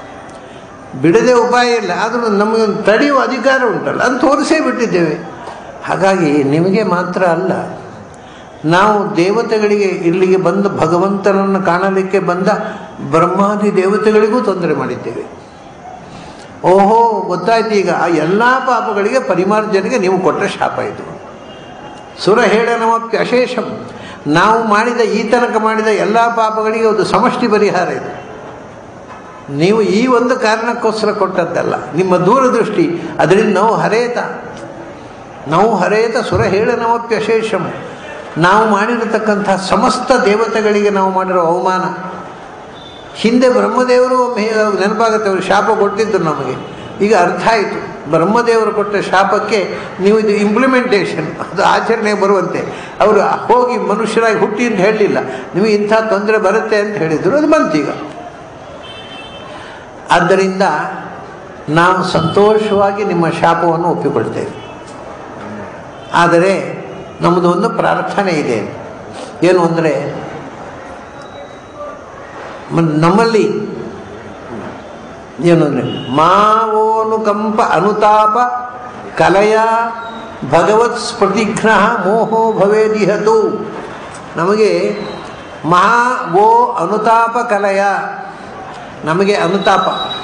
ಬಿಡದೆ ಉಪಾಯ ಇಲ್ಲ. ಆದರೂ ನಮಗೆ ತಡೆಯುವ ಅಧಿಕಾರ ಉಂಟಲ್ಲ, ಅದು ತೋರಿಸೇ ಬಿಟ್ಟಿದ್ದೇವೆ. ಹಾಗಾಗಿ ನಿಮಗೆ ಮಾತ್ರ ಅಲ್ಲ, ನಾವು ದೇವತೆಗಳಿಗೆ ಇಲ್ಲಿಗೆ ಬಂದ ಭಗವಂತನನ್ನು ಕಾಣಲಿಕ್ಕೆ ಬಂದ ಬ್ರಹ್ಮಾದಿ ದೇವತೆಗಳಿಗೂ ತೊಂದರೆ ಮಾಡಿದ್ದೇವೆ. ಓಹೋ, ಗೊತ್ತಾಯ್ತು ಈಗ, ಆ ಎಲ್ಲ ಪಾಪಗಳಿಗೆ ಪರಿಮಾರ್ಜನೆಗೆ ನೀವು ಕೊಟ್ಟ ಶಾಪ ಇದು. ಸುರಹೇಳನಮಪ್ಯ ಅಶೇಷಂ, ನಾವು ಮಾಡಿದ ಈ ತನಕ ಮಾಡಿದ ಎಲ್ಲ ಪಾಪಗಳಿಗೆ ಒಂದು ಸಮಷ್ಟಿ ಪರಿಹಾರ ಇದು. ನೀವು ಈ ಒಂದು ಕಾರಣಕ್ಕೋಸ್ಕರ ಕೊಟ್ಟದ್ದಲ್ಲ, ನಿಮ್ಮ ದೂರದೃಷ್ಟಿ, ಅದರಿಂದ ನಾವು ಹರೇತ ಸುರಹೇಳನಮಪ್ಯ ಅಶೇಷಂ. ನಾವು ಮಾಡಿರತಕ್ಕಂಥ ಸಮಸ್ತ ದೇವತೆಗಳಿಗೆ ನಾವು ಮಾಡಿರೋ ಅವಮಾನ. ಹಿಂದೆ ಬ್ರಹ್ಮದೇವರು ನೆನಪಾಗುತ್ತೆ, ಅವರು ಶಾಪ ಕೊಟ್ಟಿದ್ದರು ನಮಗೆ, ಈಗ ಅರ್ಥ ಆಯಿತು. ಬ್ರಹ್ಮದೇವರು ಕೊಟ್ಟ ಶಾಪಕ್ಕೆ ನೀವು ಇದು ಇಂಪ್ಲಿಮೆಂಟೇಷನ್, ಅದು ಆಚರಣೆ ಬರುವಂತೆ. ಅವರು ಹೋಗಿ ಮನುಷ್ಯರಾಗಿ ಹುಟ್ಟಿ ಅಂತ ಹೇಳಲಿಲ್ಲ, ನಿಮಗೆ ಇಂಥ ತೊಂದರೆ ಬರುತ್ತೆ ಅಂತ ಹೇಳಿದರು, ಅದು ಬಂತೀಗ. ಆದ್ದರಿಂದ ನಾವು ಸಂತೋಷವಾಗಿ ನಿಮ್ಮ ಶಾಪವನ್ನು ಒಪ್ಪಿಕೊಳ್ತೇವೆ. ಆದರೆ ನಮ್ಮದು ಒಂದು ಪ್ರಾರ್ಥನೆ ಇದೆ. ಏನು ಅಂದರೆ, ನಮ್ಮಲ್ಲಿ ಏನು ಅಂದರೆ ಮಾವೋನುಕಂಪ ಅನುತಾಪ ಕಲಯ ಭಗವತ್ ಸ್ಫಟಿಘ್ನ ಮೋಹೋ ಭವೇದಿಹತು. ನಮಗೆ ಓ ಅನುತಾಪ ಕಲಯ, ನಮಗೆ ಅನುತಾಪ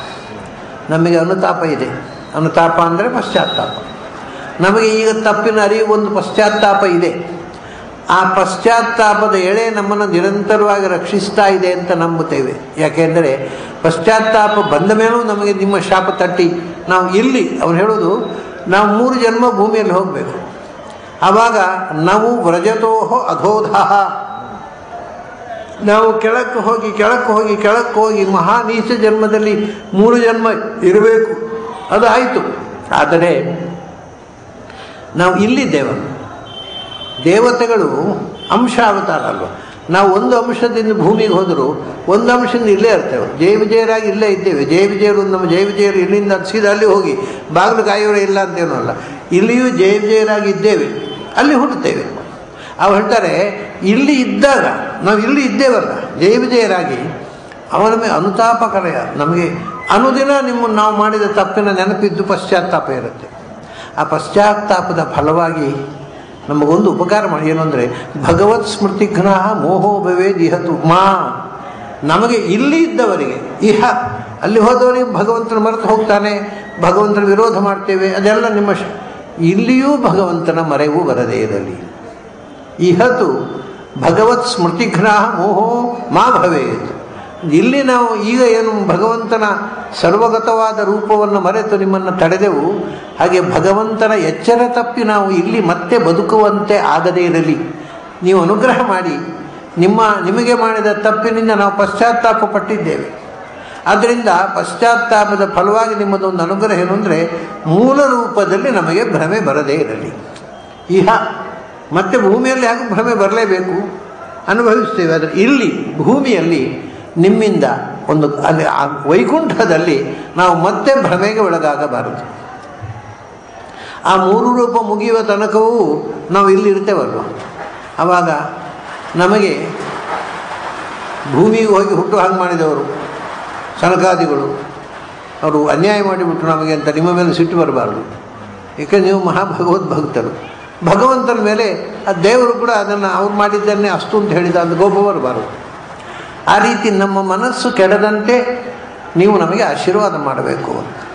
ಇದೆ. ಅನುತಾಪ ಅಂದರೆ ಪಶ್ಚಾತ್ತಾಪ. ನಮಗೆ ಈಗ ತಪ್ಪಿನ ಅರಿವು ಒಂದು ಪಶ್ಚಾತ್ತಾಪ ಇದೆ. ಆ ಪಶ್ಚಾತ್ತಾಪದ ಎಳೆ ನಮ್ಮನ್ನು ನಿರಂತರವಾಗಿ ರಕ್ಷಿಸ್ತಾ ಇದೆ ಅಂತ ನಂಬುತ್ತೇವೆ. ಯಾಕೆಂದರೆ ಪಶ್ಚಾತ್ತಾಪ ಬಂದ ಮೇಲೂ ನಮಗೆ ನಿಮ್ಮ ಶಾಪ ತಟ್ಟಿ ನಾವು ಇಲ್ಲಿ ಅವನು ಹೇಳೋದು, ನಾವು 3 ಜನ್ಮ ಭೂಮಿಯಲ್ಲಿ ಹೋಗಬೇಕು. ಆವಾಗ ನಾವು ವ್ರಜತೋಹೋ ಅಧೋಧಃ, ನಾವು ಕೆಳಕ್ಕೆ ಹೋಗಿ ಮಹಾ ನೀಚ ಜನ್ಮದಲ್ಲಿ 3 ಜನ್ಮ ಇರಬೇಕು. ಅದು ಆಯಿತು. ಆದರೆ ನಾವು ಇಲ್ಲಿದ್ದೇವೆ. ದೇವತೆಗಳು ಅಂಶ ಅವತಾರ ಅಲ್ವ. ನಾವು ಒಂದು ಅಂಶದಿಂದ ಭೂಮಿಗೆ ಹೋದರೂ ಒಂದು ಅಂಶದಿಂದ ಇಲ್ಲೇ ಇರ್ತೇವೆ. ಜಯ ವಿಜಯರಾಗಿ ಇಲ್ಲೇ ಇದ್ದೇವೆ. ಜಯ ವಿಜಯರು ನಮ್ಮ ಜಯ ವಿಜಯರು ಇಲ್ಲಿಂದ ಸೀದಾ ಅಲ್ಲಿ ಹೋಗಿ ಬಾಗಿಲು ಕಾಯೋರೇ ಇಲ್ಲ ಅಂತೇನೂ ಅಲ್ಲ. ಇಲ್ಲಿಯೂ ಜಯ ವಿಜಯರಾಗಿ ಇದ್ದೇವೆ, ಅಲ್ಲಿ ಹುಟ್ಟುತ್ತೇವೆ. ಅವ್ರು ಹೇಳ್ತಾರೆ, ಇಲ್ಲಿ ಇದ್ದಾಗ ನಾವು ಇಲ್ಲಿ ಇದ್ದೇವಲ್ಲ ಜಯ ವಿಜಯರಾಗಿ, ಅವನ ಮೇಲೆ ಅನುತಾಪ ಕಲೆಯ ನಮಗೆ ಅನುದಿನ ನಿಮ್ಮನ್ನು ನಾವು ಮಾಡಿದ ತಪ್ಪಿನ ನೆನಪಿದ್ದು ಪಶ್ಚಾತ್ತಾಪ ಇರುತ್ತೆ. ಆ ಪಶ್ಚಾತ್ತಾಪದ ಫಲವಾಗಿ ನಮಗೊಂದು ಉಪಕಾರ ಮಾಡಿ. ಏನು ಅಂದರೆ, ಭಗವತ್ ಸ್ಮೃತಿಘ್ನ ಮೋಹೋ ಭವೇದಿಹತು ಮಾ. ನಮಗೆ ಇಲ್ಲಿ ಇದ್ದವರಿಗೆ ಇಹ, ಅಲ್ಲಿ ಹೋದವರಿಗೆ ಭಗವಂತನ ಮರೆತು ಹೋಗ್ತಾನೆ, ಭಗವಂತನ ವಿರೋಧ ಮಾಡ್ತೇವೆ, ಅದೆಲ್ಲ ನಿಮ್ಮ ಇಲ್ಲಿಯೂ ಭಗವಂತನ ಮರೆವು ಬರದೇ ಇರಲಿ. ಇಹತು ಭಗವತ್ ಸ್ಮೃತಿಘ್ನ ಮೋಹೋ ಮಾ ಭವೇತ್. ಇಲ್ಲಿ ನಾವು ಈಗ ಏನು ಭಗವಂತನ ಸರ್ವಗತವಾದ ರೂಪವನ್ನು ಮರೆತು ನಿಮ್ಮನ್ನು ತಡೆದೆವು, ಹಾಗೆ ಭಗವಂತನ ಎಚ್ಚರ ತಪ್ಪಿ ನಾವು ಇಲ್ಲಿ ಮತ್ತೆ ಬದುಕುವಂತೆ ಆಗದೇ ಇರಲಿ. ನೀವು ಅನುಗ್ರಹ ಮಾಡಿ, ನಿಮಗೆ ಮಾಡಿದ ತಪ್ಪಿನಿಂದ ನಾವು ಪಶ್ಚಾತ್ತಾಪ ಪಟ್ಟಿದ್ದೇವೆ. ಆದ್ದರಿಂದ ಪಶ್ಚಾತ್ತಾಪದ ಫಲವಾಗಿ ನಿಮ್ಮದೊಂದು ಅನುಗ್ರಹ ಏನು ಅಂದರೆ, ಮೂಲ ರೂಪದಲ್ಲಿ ನಮಗೆ ಭ್ರಮೆ ಬರದೇ ಇರಲಿ. ಇಹ ಮತ್ತೆ ಭೂಮಿಯಲ್ಲಿ ಹಾಗೆ ಭ್ರಮೆ ಬರಲೇಬೇಕು, ಅನುಭವಿಸ್ತೇವೆ. ಆದರೆ ಇಲ್ಲಿ ಭೂಮಿಯಲ್ಲಿ ನಿಮ್ಮಿಂದ ಒಂದು ಅಲ್ಲಿ ಆ ವೈಕುಂಠದಲ್ಲಿ ನಾವು ಮತ್ತೆ ಭ್ರಮೆಗೆ ಒಳಗಾಗಬಾರದು. ಆ 3 ರೂಪ ಮುಗಿಯುವ ತನಕವೂ ನಾವು ಇಲ್ಲಿರ್ತೇವಲ್ವ. ಆವಾಗ ನಮಗೆ ಭೂಮಿಗೆ ಹೋಗಿ ಹುಟ್ಟು ಹಾಗೆ ಮಾಡಿದವರು ಸನಕಾದಿಗಳು, ಅವರು ಅನ್ಯಾಯ ಮಾಡಿಬಿಟ್ರು ನಮಗೆ ಅಂತ ನಿಮ್ಮ ಮೇಲೆ ಸಿಟ್ಟು ಬರಬಾರ್ದು. ಏಕೆಂದರೆ ನೀವು ಮಹಾಭಗವದ್ ಭಕ್ತರು. ಭಗವಂತನ ಮೇಲೆ ಆ ದೇವರು ಕೂಡ ಅದನ್ನು ಅವ್ರು ಮಾಡಿದ್ದನ್ನೇ ಅಷ್ಟು ಅಂತ ಹೇಳಿದ ಅದು ಕೋಪ ಬರಬಾರದು. ಆ ರೀತಿ ನಮ್ಮ ಮನಸ್ಸು ಕೆಡದಂತೆ ನೀವು ನಮಗೆ ಆಶೀರ್ವಾದ ಮಾಡಬೇಕು ಅಂತ.